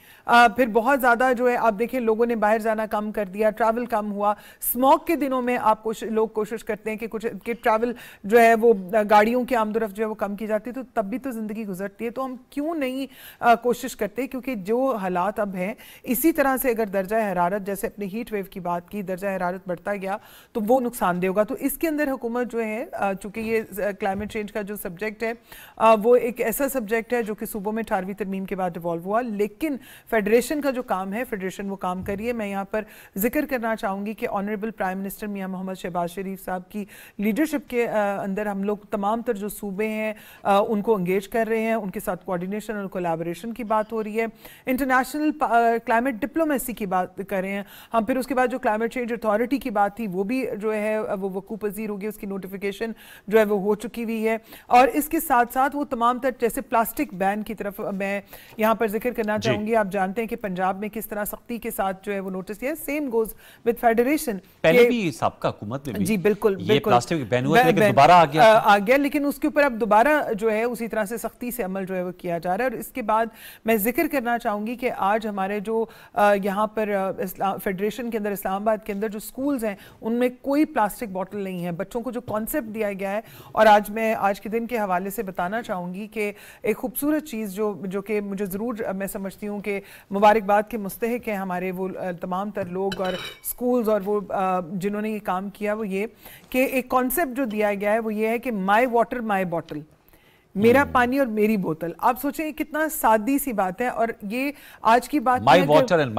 फिर बहुत ज़्यादा जो है आप देखिए लोगों ने बाहर जाना कम कर दिया, ट्रैवल कम हुआ। स्मॉग के दिनों में आप लोग कोशिश करते हैं कि ट्रैवल जो है वो गाड़ियों की आमदोरफ्त जो है वो कम की जाती है, तो तब भी तो ज़िंदगी गुजरती है। तो हम क्यों नहीं कोशिश करते, क्योंकि जो हालात अब हैं इसी तरह से अगर दर्जा हरारत, जैसे अपने हीट वेव की बात की, दर्जा हरारत बढ़ता गया तो वो नुकसानदेह होगा। तो इसके अंदर हुकूमत जो है, चूँकि ये क्लाइमेट चेंज का जो सब्जेक्ट है वो एक ऐसा सब्जेक्ट है जो कि सूबों में 18वीं तरमीम के बाद इवॉल्व हुआ, लेकिन फेडरेशन का जो काम है, फेडरेशन वो काम करिए। मैं यहाँ पर जिक्र करना चाहूँगी कि honourable prime minister Mian Muhammad Shehbaz Sharif साहब की लीडरशिप के अंदर हम लोग तमाम तर जो सूबे हैं उनको एंगेज कर रहे हैं, उनके साथ कोऑर्डिनेशन और कोलैबोरेशन की बात हो रही है। इंटरनेशनल क्लाइमेट डिप्लोमेसी की बात कर रहे हैं हम। फिर उसके बाद जो क्लाइमेट चेंज अथॉरिटी की बात थी वो भी जो है वो वकूफ़ पज़ीर होगी, उसकी नोटिफिकेशन जो है वो हो चुकी हुई है। और इसके साथ साथ वो तमाम तर जैसे प्लास्टिक बैन की तरफ मैं यहाँ पर जिक्र करना चाहूँगी। आप जानते हैं कि पंजाब में किस तरह सख्ती के साथ जो है वो नोटिस दिया, सेम गोज विद फेडरेशन। पहले भी साबका हुकूमत में भी जी बिल्कुल ये प्लास्टिक बैन हुआ, लेकिन दोबारा आ गया, लेकिन उसके ऊपर अब दोबारा जो है उसी तरह से सख्ती से अमल जो है वो किया जा रहा है। और इसके बाद मैं जिक्र करना चाहूँगी कि आज हमारे जो यहाँ पर फेडरेशन के अंदर, इस्लामाबाद के अंदर जो स्कूल्स हैं उनमें कोई प्लास्टिक बॉटल नहीं है। बच्चों को जो कॉन्सेप्ट दिया गया है, और आज मैं आज के दिन के हवाले से बताना चाहूँगी कि एक खूबसूरत चीज़ जो कि मुझे ज़रूर मैं समझती हूँ कि मुबारकबाद के मुस्तहिक हैं हमारे वो तमाम तर लोग और स्कूल्स और वो जिन्होंने ये काम किया, वो ये कि एक कॉन्सेप्ट जो दिया गया है वो ये है कि माई वाटर माई बॉटल, मेरा पानी और मेरी बोतल। आप सोचें कितना सादी सी बात है, और ये आज की बात my water and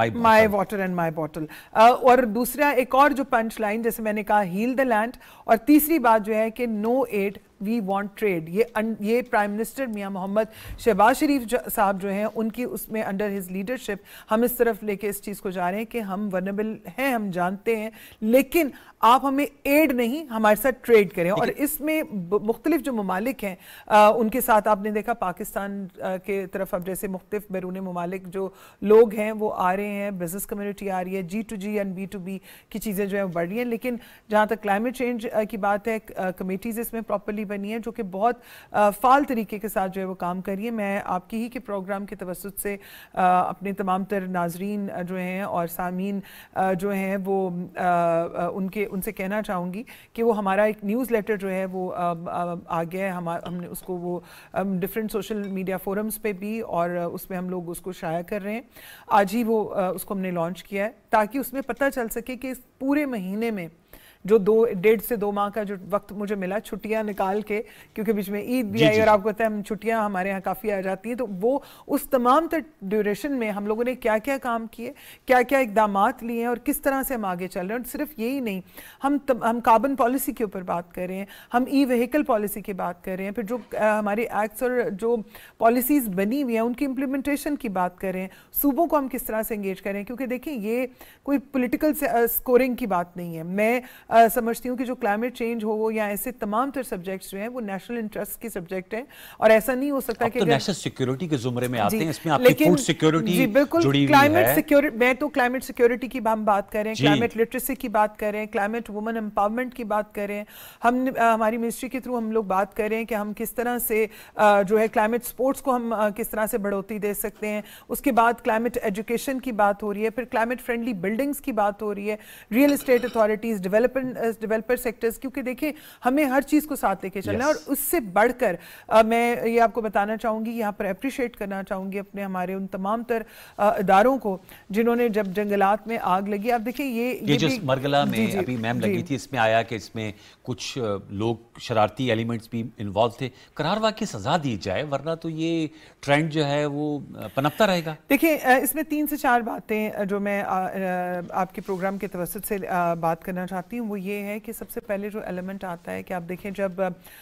my bottle. और दूसरा एक और जो पंच लाइन, जैसे मैंने कहा हील द लैंड, और तीसरी बात जो है कि no aid we want trade. ये प्राइम मिनिस्टर मियां मोहम्मद शहबाज शरीफ साहब जो हैं उनकी उसमें अंडर हिज लीडरशिप हम इस तरफ लेके इस चीज़ को जा रहे हैं कि हम वनरेबल हैं, हम जानते हैं, लेकिन आप हमें एड नहीं, हमारे साथ ट्रेड करें। और इसमें मुख्तलिफ जो ममालिक हैं उनके साथ आपने देखा पाकिस्तान के तरफ अब जैसे मुख्तलिफ बैरून ममालिक जो लोग हैं वो आ रहे हैं, बिजनेस कम्युनिटी आ रही है, G2G एंड B2B की चीज़ें जो है बढ़ रही हैं। लेकिन जहाँ तक क्लाइमेट चेंज की बात है, कमेटीज़ इसमें प्रॉपरली بنی ہے جو کہ بہت فعال طریقے کے ساتھ جو ہے وہ کام کر رہی ہے. میں آپ کی ہی کے پروگرام کے توسط سے اپنے تمام تر ناظرین جو ہیں اور سامعین جو ہیں وہ ان سے کہنا چاہوں گی کہ وہ ہمارا ایک نیوز لیٹر جو ہے وہ آ گیا ہے. ہم نے اس کو وہ ڈفرینٹ سوشل میڈیا فورمز پہ بھی اور اس میں ہم لوگ اس کو شائع کر رہے ہیں. آج ہی وہ اس کو ہم نے لانچ کیا ہے تاکہ اس میں پتہ چل سکے کہ اس پورے مہینے میں جو 1.5 سے 2 ماہ کا جو وقت مجھے ملا چھٹیاں نکال کے, کیونکہ بیچ میں عید بھی آئی اور آپ کو پتہ ہے ہم چھٹیاں ہمارے ہاں کافی آ جاتی ہیں, تو وہ اس تمام تر ڈیوریشن میں ہم لوگوں نے کیا کیا کام کیے, کیا کیا اقدامات لیے ہیں اور کس طرح سے ہم آگے چل رہے ہیں. اور صرف یہی نہیں, ہم کاربن پالیسی کے اوپر بات کر رہے ہیں, ہم ای وہیکل پالیسی کی بات کر رہے ہیں, پھر جو ہمارے ایکٹس اور جو پالیسیز بنی ہوئی ہیں ان کی امپلیمنٹیشن کی بات کر رہے ہیں, صوبوں کو ہم کس طرح سے انگیج کریں, کیونکہ دیکھیں یہ کوئی پولیٹیکل سکورنگ کی بات نہیں ہے. میں سمجھتی ہوں کہ جو کلائمیٹ چینج ہو یا ایسے تمام تر سبجیکٹس جو ہیں وہ نیشنل انٹرسٹ کی سبجیکٹ ہیں, اور ایسا نہیں ہو سکتا کہ نیشنل سیکیورٹی کے زمرے میں آتے ہیں, اس میں آپ کی فوڈ سیکیورٹی جڑی ہوئی ہے. میں تو کلائمیٹ سیکیورٹی کی ہم بات کریں, کلائمیٹ لٹریسی کی بات کریں, کلائمیٹ وومن امپاورمنٹ کی بات کریں, ہماری منسٹری کے تھرو ہم لوگ بات کریں کہ ہم کس طرح سے جو ہے کلائمیٹ سپورٹس کو ہم کس طرح سے بڑھوتی دے سکتے ہیں. اس کے بعد کلائمیٹ ایجوکیشن کی بات ہو رہی ہے, پھر کلائمیٹ فرینڈلی بلڈنگز کی بات ہو رہی ہے, real estate authorities, developer sectors, کیونکہ دیکھیں ہمیں ہر چیز کو ساتھ لے کے چلنا ہے. اور اس سے بڑھ کر میں یہ آپ کو بتانا چاہوں گی, یہاں پر اپریشیٹ کرنا چاہوں گی ہمارے ان تمام تر اداروں کو جنہوں نے جب جنگلات میں آگ لگی, آپ دیکھیں یہ جو مرگلہ میں ابھی میم لگی تھی, اس میں آیا کہ اس میں کچھ لوگ شرارتی ایلیمنٹس بھی انوالو تھے, قرار واقعی سزا دی جائے ورنہ تو یہ ٹرینڈ جو ہے وہ پنپتا رہے گا. دیکھیں اس میں 3 سے 4 باتیں جو میں آپ کے پروگرام کے توسط سے بات کرنا چاہتی ہوں, وہ یہ ہے کہ سب سے پہلے جو ایلیمنٹ آتا ہے کہ آپ دیکھیں جب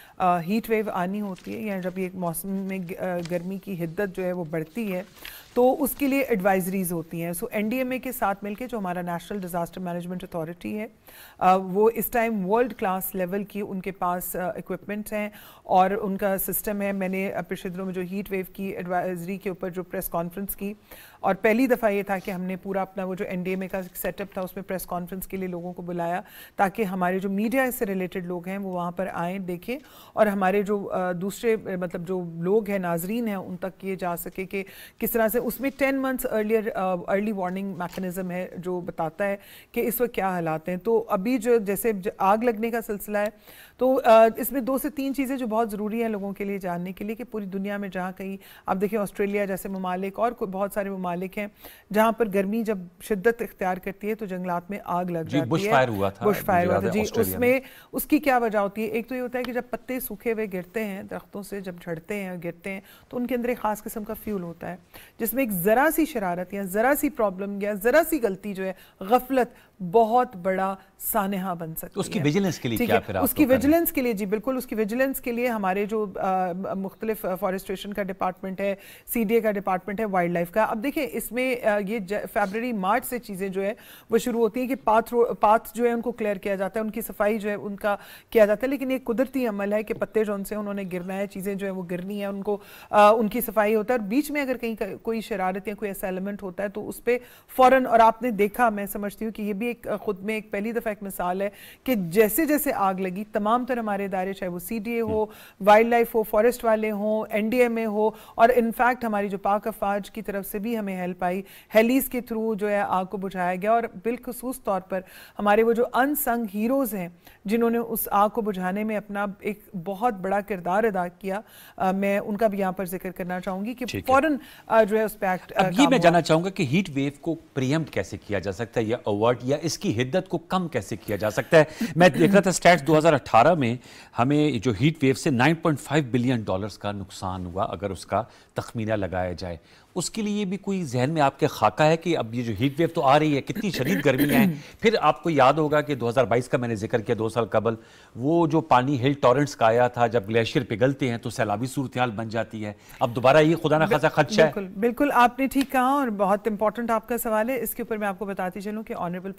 ہیٹ ویو آنی ہوتی ہے یا جب یہ موسم میں گرمی کی حدت جو ہے وہ بڑھتی ہے تو اس کے لیے ایڈوائزریز ہوتی ہیں. So N D M A کے ساتھ مل کے جو ہمارا نیشنل ڈیزاسٹر مینجمنٹ اتھارٹی ہے وہ اس ٹائم ورلڈ کلاس لیول کی ان کے پاس اکوپمنٹس ہیں اور ان کا سسٹم ہے. میں نے پچھلے دنوں میں جو ہیٹ ویو کی ایڈوائزری کے اوپر جو پریس کانفرنس کی, اور پہلی دفعہ یہ تھا کہ ہم نے پورا اپنا وہ جو این ڈی ایم اے کا سیٹ اپ تھا اس میں پریس کانفرنس کے لیے لوگوں کو بلایا تاکہ ہمارے جو میڈیا سے ریلیٹڈ لوگ ہیں وہ وہاں پر آئیں, دیکھیں, اور ہمارے جو دوسرے مطلب جو لوگ ہیں ناظرین ہیں ان تک یہ جا سکے کہ کس طرح سے. اس میں 10 months ارلی وارننگ میکنزم ہے جو بتاتا ہے کہ اس وقت کیا حالات ہیں. تو ابھی جو جیسے آگ لگنے کا سلسلہ ہے تو اس میں 2 سے 3 چیزیں جو بہت ضروری ہیں لوگوں کے لیے جاننے کے لیے کہ پوری دنیا میں جہاں کہیں آپ دیکھیں آسٹریلیا جیسے ممالک اور بہت سارے ممالک ہیں جہاں پر گرمی جب شدت اختیار کرتی ہے تو جنگلات میں آگ لگ جاتی ہے. بش فائر ہوا تھا جی, اس میں اس کی کیا وجہ ہوتی ہے. ایک تو یہ ہوتا ہے کہ جب پتے سوکھے ہوئے گرتے ہیں درختوں سے, جب جھڑتے ہیں گرتے ہیں تو ان کے اندر ایک خاص قسم کا فیول ہوتا ہے جس میں ایک ذرا سی شرارت یا ذرا سی پرابلم یا ذرا سی غلطی جو ہے, غفلت, بہت بڑا سانحہ بن سکتی ہے. اس کی ویجیلنس کے لیے کیا پھر اس کی ویجیلنس کے لیے, جی بالکل, اس کی ویجیلنس کے لیے ہمارے جو مختلف فارسٹریشن کا ڈپارٹمنٹ ہے, سی ڈی اے کا ڈپارٹمنٹ ہے, وائلڈ لائف کا. اب دیکھیں اس میں یہ فیبرری مارچ سے چیزیں جو ہے وہ شروع ہوتی ہیں کہ پاتھ جو ہے ان کو کلیئر کیا جاتا ہے, ان کی صفائی جو ہے ان کا کیا جاتا ہے. لیکن ایک قدرتی عمل ہے کہ پتے جو ان سے انہوں نے گرنا ہے, چیزیں جو ہے وہ گرنی ہے, ان کو ان کی صفائی ہوتا ہے. اور بیچ میں اگر کہیں کوئی شرارت یا کوئی ایسا ایلیمنٹ ہوتا ہے تو اس پہ فوراً, اور آپ نے دیکھا, میں سمجھتی ہوں کہ یہ بھی ایک خود میں ایک پہلی دفعہ ایک مثال ہے کہ جیسے جیسے آگ لگی تمام تر ہمارے ادارے, چاہے وہ سی ڈی اے ہو, وائلڈ لائف ہو, فارسٹ والے ہوں, این ڈی ایم اے ہو, اور انفیکٹ ہماری جو پاک افواج کی طرف سے بھی ہمیں ہیلپ آئی, ہیلیز کے تھرو جو ہے آگ کو بجھایا گیا. اور بالخصوص طور پر ہمارے وہ جو ان سنگ ہیروز ہیں جنہوں نے اس آگ کو بجھانے میں اپنا ایک بہت بڑا کردار ادا کیا, میں ان کا بھی یہاں پر ذکر کرنا چاہوں گی کہ فوراً جو ہے اس پہ ایکٹ. اب یہ میں جاننا چاہوں گا کہ ہیٹ ویو کو پریمپٹ کیسے کیا جا سکتا ہے یا اوارڈ, یا اس کی حدت کو کم کیسے کیا جا سکتا ہے. میں دیکھ رہا تھا سٹیٹس 2018 میں ہمیں جو ہیٹ ویو سے $9.5 بلین کا نقصان ہوا اگر اس کا تخمینہ لگایا جائے. اس کے لیے بھی کوئی ذہن میں آپ کے خاکہ ہے کہ اب یہ جو ہیٹ ویو تو آ رہی ہے, کتنی شدید گرمیاں ہیں. پھر آپ کو یاد ہوگا کہ 2022 کا میں نے ذکر کیا 2 سال قبل, وہ جو پانی ہل ٹورنٹس کا آیا تھا, جب گلیشیئر پگھلتے ہیں تو سیلابی صورتحال بن جاتی ہے. اب دوبارہ یہ خدا نہ خاصا خدشہ ہے. بالکل آپ نے ٹھیک کہا, اور بہت امپورٹنٹ آپ کا سوال ہے. اس کے اوپر میں آپ کو بتاتی چلوں کہ honourable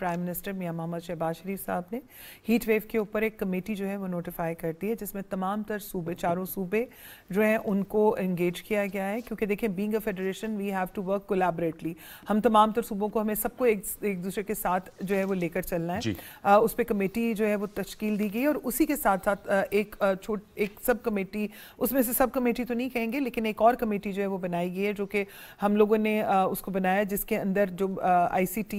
prime minister Mian Muhammad Shehbaz Sharif साहब ने हीट वेव के ऊपर एक कमेटी जो है वो नोटिफाई कर दी है, जिसमें तमाम तर सूबे, चारों सूबे जो हैं उनको एंगेज किया गया है। क्योंकि देखिए, being a federation we have to work collaboratively, हम तमाम तर सूबों को, हमें सबको एक दूसरे के साथ जो है वो लेकर चलना है। उस पर कमेटी जो है वो तश्कील दी गई और उसी के साथ साथ एक सब कमेटी, उसमें से सब कमेटी तो नहीं कहेंगे लेकिन एक और कमेटी जो है वो बनाई गई है, जो कि हम लोगों ने उसको बनाया, जिसके अंदर जो ICT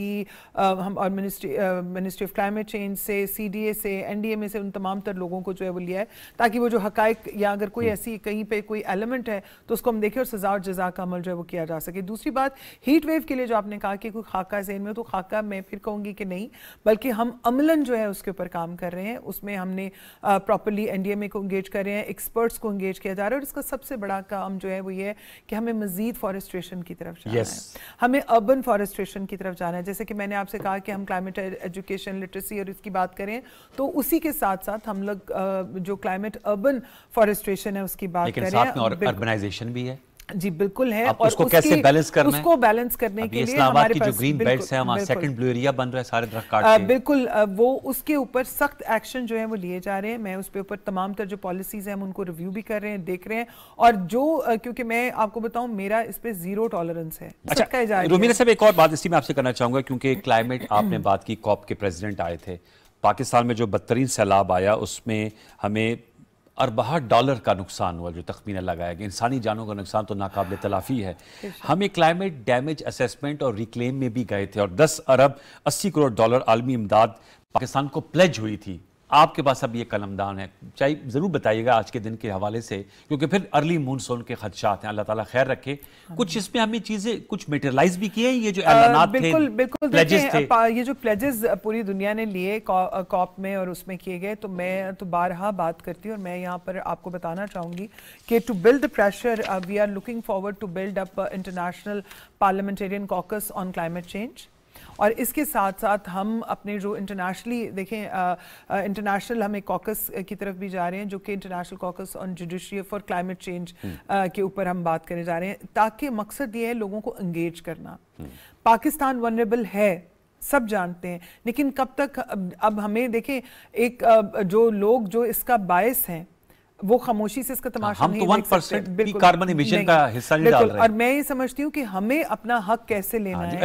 हम और मिनिस्ट्री ऑफ क्लाइमेट चेंज से, CDA से, NDMA से, उन तमाम तर लोगों को जो है वो लिया है, ताकि वो जो हकायक या अगर कोई ऐसी कहीं पे कोई एलिमेंट है तो उसको हम देखें और सजा और जजा का अमल जो है वो किया जा सके। दूसरी बात, हीट वेव के लिए जो आपने कहा कि कोई खाका ज़हन में, तो खाका मैं फिर कहूँगी कि नहीं, बल्कि हम अमलन जो है उसके ऊपर काम कर रहे हैं। उसमें हमने प्रॉपरली NDMA को इंगेज कर रहे हैं, एक्सपर्ट्स को इंगेज किया जा रहा है, और इसका सबसे बड़ा काम जो है वो ये है कि हमें मजीद फॉरेस्ट्रेशन की तरफ जाना है, हमें अर्बन फॉरेस्ट्रेशन की तरफ जाना है। जैसे कि मैंने आपसे कहा कि हम क्लाइमेट एजुकेशन, लिटरेसी और इसकी बात करें, तो उसी के साथ साथ हम लोग जो क्लाइमेट अर्बन फॉरेस्ट्रेशन है उसकी बात करें, साथ में और अर्बनाइजेशन भी है। जी बिल्कुल है, और उसको कैसे बैलेंस करना है, उसको बैलेंस करने के लिए हमारे पास जो ग्रीन बेल्ट्स हैं, वहां सेकंड ब्लू एरिया बन रहा है, सारे दरख्त काट के, बिल्कुल वो उसके ऊपर सख्त एक्शन जो है वो लिए जा रहे हैं। मैं उस पे ऊपर तमाम तर जो पॉलिसीज हैं हम उनको रिव्यू भी कर रहे हैं, देख रहे हैं, और जो क्योंकि मैं आपको बताऊं, मेरा इस पे जीरो टॉलरेंस है। अच्छा रोमीना साहब, एक और बात इसी में आपसे करना चाहूंगा, क्योंकि क्लाइमेट आपने बात की, कॉप के प्रेसिडेंट आए थे, पाकिस्तान में जो बदतरीन सैलाब आया उसमें हमें अरबा डॉलर का नुकसान हुआ, जो तखमीना लगाया गया, इंसानी जानों का नुकसान तो नाकाबिल तलाफी है। हम एक क्लाइमेट डैमेज असेसमेंट और रिक्लेम में भी गए थे, और 10 अरब 80 करोड़ डॉलर आलमी इमदाद पाकिस्तान को प्लेज हुई थी। आपके पास अब ये कलमदान है, चाहिए ज़रूर बताइएगा आज के दिन के हवाले से, क्योंकि फिर अर्ली मूनसून के खदशात हैं, अल्लाह ताला खैर रखे। कुछ इसमें हमें चीज़ें कुछ मटेरियलाइज भी किए हैं, ये जो ऐलानात थे, बिल्कुल प्लेजेस थे, ये जो प्लेजेस पूरी दुनिया ने लिए कॉप में और उसमें किए गए, तो मैं तो बारहा बात करती हूँ, और मैं यहाँ पर आपको बताना चाहूँगी कि to build the pressure we are looking forward to build up international parliamentarian caucus on climate change. और इसके साथ साथ हम अपने जो इंटरनेशनली देखें, इंटरनेशनल हम एक कॉकस की तरफ भी जा रहे हैं, जो कि international caucus on judiciary for climate change के ऊपर हम बात करने जा रहे हैं, ताकि मकसद ये है लोगों को एंगेज करना। पाकिस्तान वनरेबल है, सब जानते हैं, लेकिन कब तक, अब हमें देखें, एक जो लोग जो इसका बायस हैं वो खामोशी से इसका तमाशा नहीं देख सकते। 1% की कार्बन एमिशन का हिस्सा नहीं डाल रहे हैं। और मैं ये समझती हूँ कि हमें अपना हक कैसे लेना है,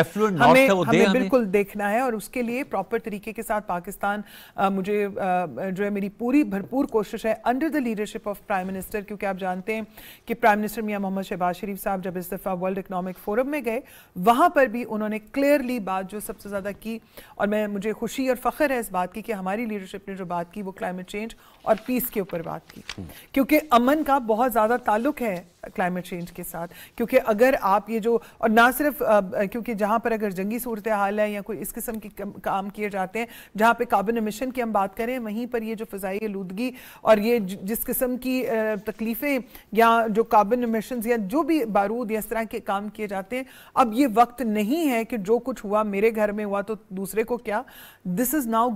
हमें बिल्कुल देखना है, और उसके लिए प्रॉपर तरीके के साथ पाकिस्तान, मुझे जो है मेरी पूरी भरपूर कोशिश है under the leadership of prime minister, क्योंकि आप जानते हैं कि प्राइम मिनिस्टर मियां मोहम्मद शहबाज शरीफ साहब जब इस दफ़ा वर्ल्ड इकोनॉमिक फोरम में गए, वहाँ पर भी उन्होंने क्लियरली बात जो सबसे ज़्यादा की, और मुझे खुशी और फ़ख्र है इस बात की कि हमारी लीडरशिप ने जो बात की वो क्लाइमेट चेंज और पीस के ऊपर बात की, क्योंकि अमन का बहुत ज़्यादा ताल्लुक है क्लाइमेट चेंज के साथ। क्योंकि अगर आप ये जो, और ना सिर्फ क्योंकि जहाँ पर अगर जंगी सूरत हाल है या कोई इस किस्म की काम किए जाते हैं, जहाँ पे कार्बन एमिशन की हम बात करें, वहीं पर ये जो फ़िज़ाई आलूदगी और ये जिस किस्म की तकलीफ़ें या जो कार्बन एमिशन या जो भी बारूद या इस तरह के काम किए जाते हैं, अब ये वक्त नहीं है कि जो कुछ हुआ मेरे घर में हुआ तो दूसरे को क्या। This is now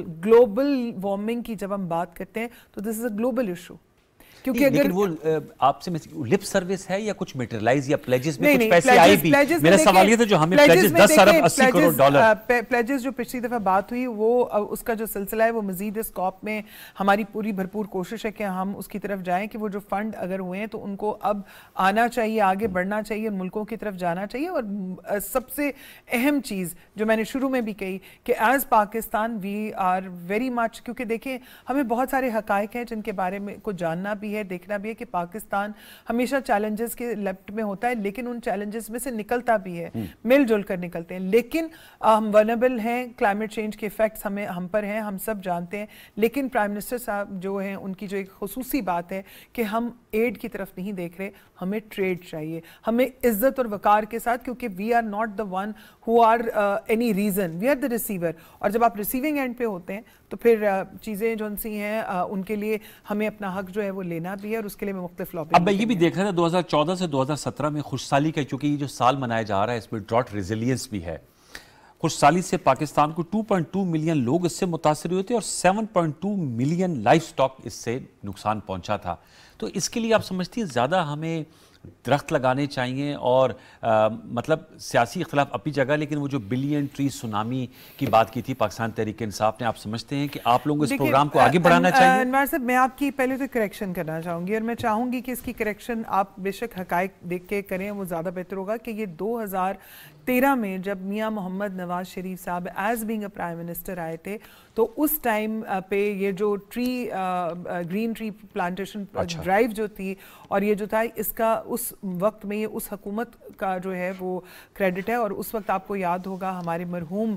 global warming की जब हम बात करते हैं तो this is a global issue. क्योंकि लेकिन वो आपसे लिप सर्विस है या कुछ मटेरियलाइज या प्लेजेस में कुछ पैसे आए भी? मेरा सवाल ये था, जो हमें प्लेजेस 10 अरब 80 करोड़ डॉलर प्लेजेस जो पिछली दफा बात हुई, वो उसका जो सिलसिला है वो मजीद इस कॉप में हमारी पूरी भरपूर कोशिश है कि हम उसकी तरफ जाएं, कि वो जो फंड अगर हुए हैं तो उनको अब आना चाहिए, आगे बढ़ना चाहिए, मुल्कों की तरफ जाना चाहिए। और सबसे अहम चीज़ जो मैंने शुरू में भी कही कि as Pakistan we are very much, क्योंकि देखें हमें बहुत सारे हकायक हैं जिनके बारे में को जानना भी है, देखना भी है कि पाकिस्तान हमेशा चैलेंजेस के लेफ्ट में होता है, लेकिन उन चैलेंजेस में से निकलता भी है, मिलजुल कर निकलते हैं। लेकिन हम वनरेबल हैं, क्लाइमेट चेंज के इफेक्ट्स हम पर हैं, हम सब जानते हैं। लेकिन प्राइम मिनिस्टर साहब जो हैं, उनकी जो एक खुसूसी बात है कि हम एड की तरफ नहीं देख रहे, हमें ट्रेड चाहिए, हमें इज्जत और वकार के साथ, क्योंकि we are not the one who are any reason, we are the receiver. और जब आप रिसीविंग एंड पे होते हैं तो फिर चीज़ें जो सी हैं उनके लिए हमें अपना हक जो है वो लेना भी है, और उसके लिए मैं मुख्तलिफ लॉबी। अब मैं ये भी देख रहा था 2014 से 2017 में खुशहाली का, क्योंकि ये जो साल मनाया जा रहा है इसमें ड्रॉट रेजिलियंस भी है, खुशहाली से पाकिस्तान को 2.2 मिलियन लोग इससे मुतासर हुए थे और 7.2 मिलियन लाइफ स्टॉक इससे नुकसान पहुंचा था। तो इसके लिए आप समझती हैं ज़्यादा हमें درخت لگانے چاہیے اور مطلب سیاسی اختلاف اپنی جگہ، لیکن وہ جو بلین ٹری سونامی کی بات کی تھی پاکستان تحریک انصاف نے، آپ سمجھتے ہیں کہ آپ لوگوں کو اس پروگرام کو آگے بڑھانا چاہیے؟ انوار صاحب، میں آپ کی پہلے تو کریکشن کرنا چاہوں گی، اور میں چاہوں گی کہ اس کی کریکشن آپ بے شک حقائق دیکھ کے کریں، وہ زیادہ بہتر ہوگا کہ یہ 2013 میں جب میاں محمد نواز شریف صاحب as being a prime minister آئے تھے تو اس ٹائم پہ یہ جو گرین ٹری پلانٹیشن ڈرائیو جو تھی اور یہ جو تھا اس کا اس وقت میں یہ اس حکومت کا جو ہے وہ کریڈٹ ہے، اور اس وقت آپ کو یاد ہوگا ہمارے مرحوم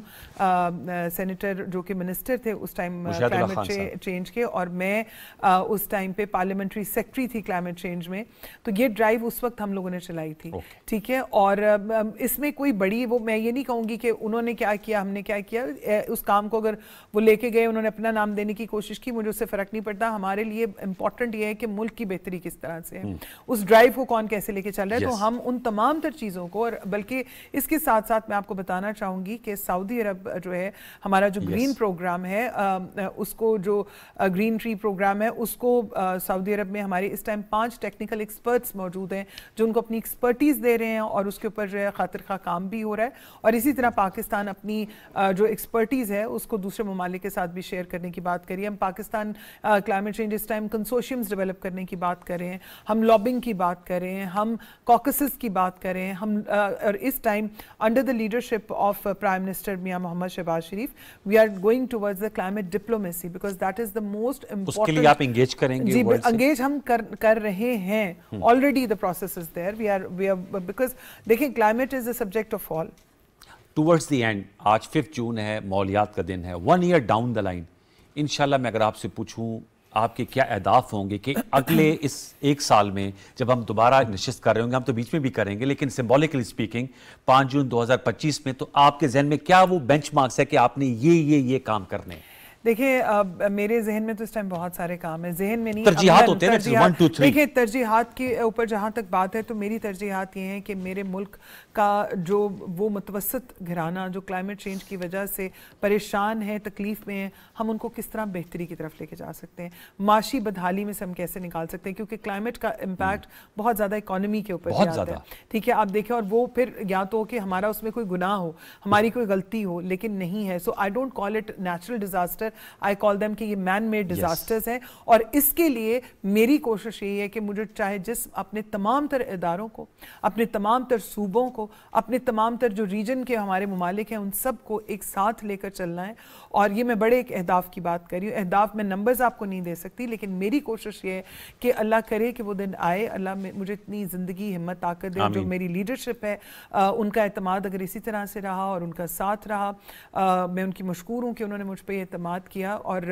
سینیٹر جو کہ منسٹر تھے اس ٹائم کلائمیٹ چینج کے، اور میں اس ٹائم پہ پارلیمنٹری سیکرٹری تھی کلائمیٹ چینج میں، تو یہ ڈرائیو اس وقت ہم لوگوں نے چلائی تھی، ٹھیک ہے، اور اس میں کوئی بڑی وہ میں یہ نہیں کہوں گی کہ انہوں نے کیا کیا ہم نے کیا کیا، اس کام کو اگر وہ لے کے گئے انہوں نے اپنا نام دینے کی کوشش کی، مجھے اس سے فرق نہیں پڑتا، ہمارے لیے امپورٹنٹ یہ ہے کہ ملک کی بہتری کس طرح سے ہے، اس ڈرائیو کو کون کیسے لے کے چل رہا ہے، تو ہم ان تمام تر چیزوں کو، اور بلکہ اس کے ساتھ ساتھ میں آپ کو بتانا چاہوں گی کہ سعودی عرب جو ہے ہمارا جو گرین پروگرام ہے اس کو جو گرین ٹری پروگرام ہے اس کو سعودی عرب میں ہمارے اس ٹائم 5 ٹیکنیکل ایکسپرٹس موجود ہیں جو ان کو اپنی ایکسپرٹیز دے رہے ہیں، اور اس کے اوپر جو ہے خاطر خواہ کام بھی ہو رہا ہے، اور اسی طرح پاکستان اپنی جو ایکسپرٹیز ہے اس کو دوسرے ممالک کے ساتھ بھی شیئر کرنے کی بات کریے۔ ہم پاکستان کلائمیٹ چینج اس ٹائم کنسورشیمز ڈیولپ کرنے کی بات کر رہے ہیں، ہم لابنگ کی بات کر رہے ہیں، ہم کوکسز کی بات کر رہے ہیں، ہم اور اس time under the leadership of prime minister Mian Muhammad Shehbaz Sharif we are going towards the climate diplomacy because that is the most important. اس کے لیے آپ انگیج کریں گے؟ جی انگیج ہم کر رہے ہیں، already the process is there, we are because دیکھیں climate is the subject of all. Towards the end آج 5 جون ہے، ماحولیات کا دن ہے، 1 ایئر ڈاؤن دا لائن انشاءاللہ میں اگر آپ سے پوچھوں آپ کے کیا اہداف ہوں گے کہ اگلے اس 1 سال میں جب ہم دوبارہ نشست کر رہے ہوں گے، ہم تو بیچ میں بھی کریں گے لیکن سمبولیکلی سپیکنگ 5 جون 2025 میں تو آپ کے ذہن میں کیا وہ بینچ مارکس ہے کہ آپ نے یہ کام کرنے ہیں؟ دیکھیں میرے ذہن میں تو اس ٹائم بہت سارے کام ہیں، ذہن میں نہیں، ترجیحات ہوتے ہیں نا 1 2 3۔ دیکھیں ترجیحات کے اوپر جہاں تک بات ہے تو میری ترجیحات یہ ہیں کہ میرے ملک کا جو وہ متوسط گھرانہ جو کلائمیٹ چینج کی وجہ سے پریشان ہے، تکلیف میں ہیں، ہم ان کو کس طرح بہتری کی طرف لے کے جا سکتے ہیں، معاشی بدحالی میں سے ہم کیسے نکال سکتے ہیں، کیونکہ کلائمیٹ کا امپیکٹ بہت زیادہ اکانومی کے اوپر جاتا ہے، ٹھیک ہے، آپ دیکھیں، اور وہ پھر یا تو کہ ہمارا اس میں کوئی گناہ ہو، ہماری کوئی غلطی ہو، لیکن نہیں ہے، so I don't call it natural disaster, I call them کہ یہ مین میڈ ڈیزاسٹرز ہیں، اور اس کے لیے میری کوشش یہی ہے کہ مجھے چاہے اپنے تمام تر اداروں کو، اپنے تمام تر صوبوں کو، اپنے تمام تر جو ریجن کے ہمارے ممالک ہیں ان سب کو ایک ساتھ لے کر چلنا ہے، اور یہ میں بڑے ایک اہداف کی بات کر رہی ہوں، اہداف میں نمبرز آپ کو نہیں دے سکتی، لیکن میری کوشش یہ ہے کہ اللہ کرے کہ وہ دن آئے، اللہ مجھے اتنی زندگی ہمت طاقت دے، جو میری لیڈرشپ ہے ان کا اعتماد اگر اسی طرح سے رہا اور ان کا ساتھ رہا، میں ان کی مشکور ہوں کہ انہوں نے مجھ پہ اعتماد کیا، اور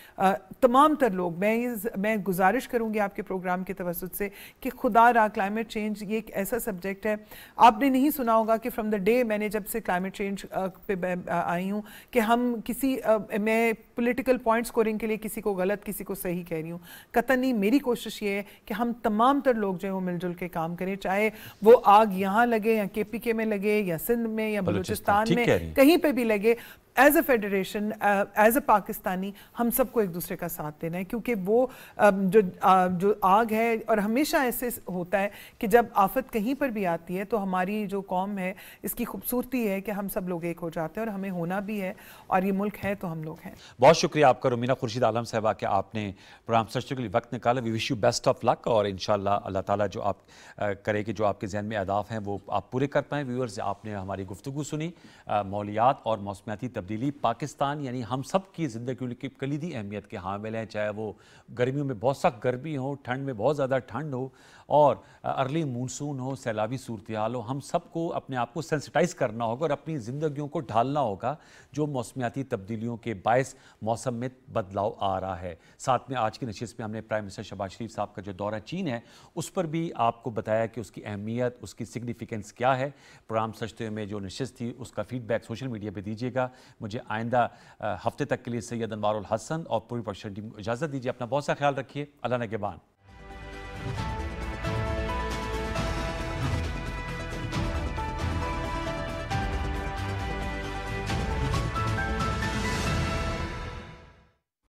تمام تر لوگ میں گزارش کروں گی آپ کے پروگرام کے توسط سے کہ خدا را کلائمیٹ چینج یہ ایک ایسا سبجیکٹ ہے، آپ نے نہیں سنا ہوگا کہ فرام دا ڈے میں نے جب سے کلائمیٹ چینج پہ آئی ہوں کہ ہم میں پولیٹیکل پوائنٹ سکورنگ کے لیے کسی کو غلط کسی کو صحیح کہہ رہی ہوں، قطعاً نہیں، میری کوشش یہ ہے کہ ہم تمام تر لوگ جو ہیں وہ مل جل کے کام کریں، چاہے وہ آگ یہاں لگے یا KPK میں لگے یا سندھ میں یا بلوچستان میں، کہیں پہ بھی لگے، as a federation as a Pakistani ہم سب کو ایک دوسرے کا ساتھ دینا ہے، کیونکہ وہ جو آگ ہے، اور ہمیشہ ایسے ہوتا ہے کہ جب آفت کہیں پر بھی آتی ہے تو ہماری جو قوم ہے اس کی خوبصورتی ہے کہ ہم سب لوگ ایک ہو جاتے ہیں، اور ہمیں ہونا بھی ہے، اور یہ ملک ہے تو ہم لوگ ہیں۔ بہت شکریہ آپ کا رومینہ خورشید عالم صاحبہ کہ آپ نے پروگرام سچوں کے لیے وقت نکالا، we wish you best of luck, اور انشاءاللہ اللہ تعالیٰ جو آپ کرے کہ جو آپ کے ذہن میں اہداف ہیں وہ آپ پورے کر پائیں۔ ویورز آپ نے ہماری گفتگو سنی، ماحولیات اور موسمیاتی تبدیلی پاکستان یعنی ہم سب کی زندگی کی کلیدی اہمیت کے حامل ہیں، چاہے وہ گرمیوں میں بہت سخت گرمی ہو، ٹھنڈ میں بہت زیادہ ٹھنڈ ہو، اور ارلی مونسون ہو، سیلابی صورتحال ہو، ہم سب کو اپنے آپ کو سینسٹائز کرنا ہوگا اور اپنی زندگیوں کو ڈھالنا ہوگا جو موسمیاتی تبدیلیوں کے باعث موسم میں بدلاؤ آ رہا ہے۔ ساتھ میں آج کی نشست میں ہم نے پرائم منسٹر شہباز شریف صاحب کا جو دورہ چین ہے اس پر بھی آپ کو بتایا کہ اس کی اہمیت، اس کی سگنیفیکنس کیا ہے۔ پروگرام سچتے میں جو نشست تھی اس کا فیڈ بیک سوشل میڈیا پہ دیجیے گا۔ مجھے آئندہ ہفتے تک کے لیے سید انوار الحسن اور پوری پروڈکشن ٹیم کو اجازت دیجیے، اپنا بہت سا خیال رکھیے، اللہ نگہبان۔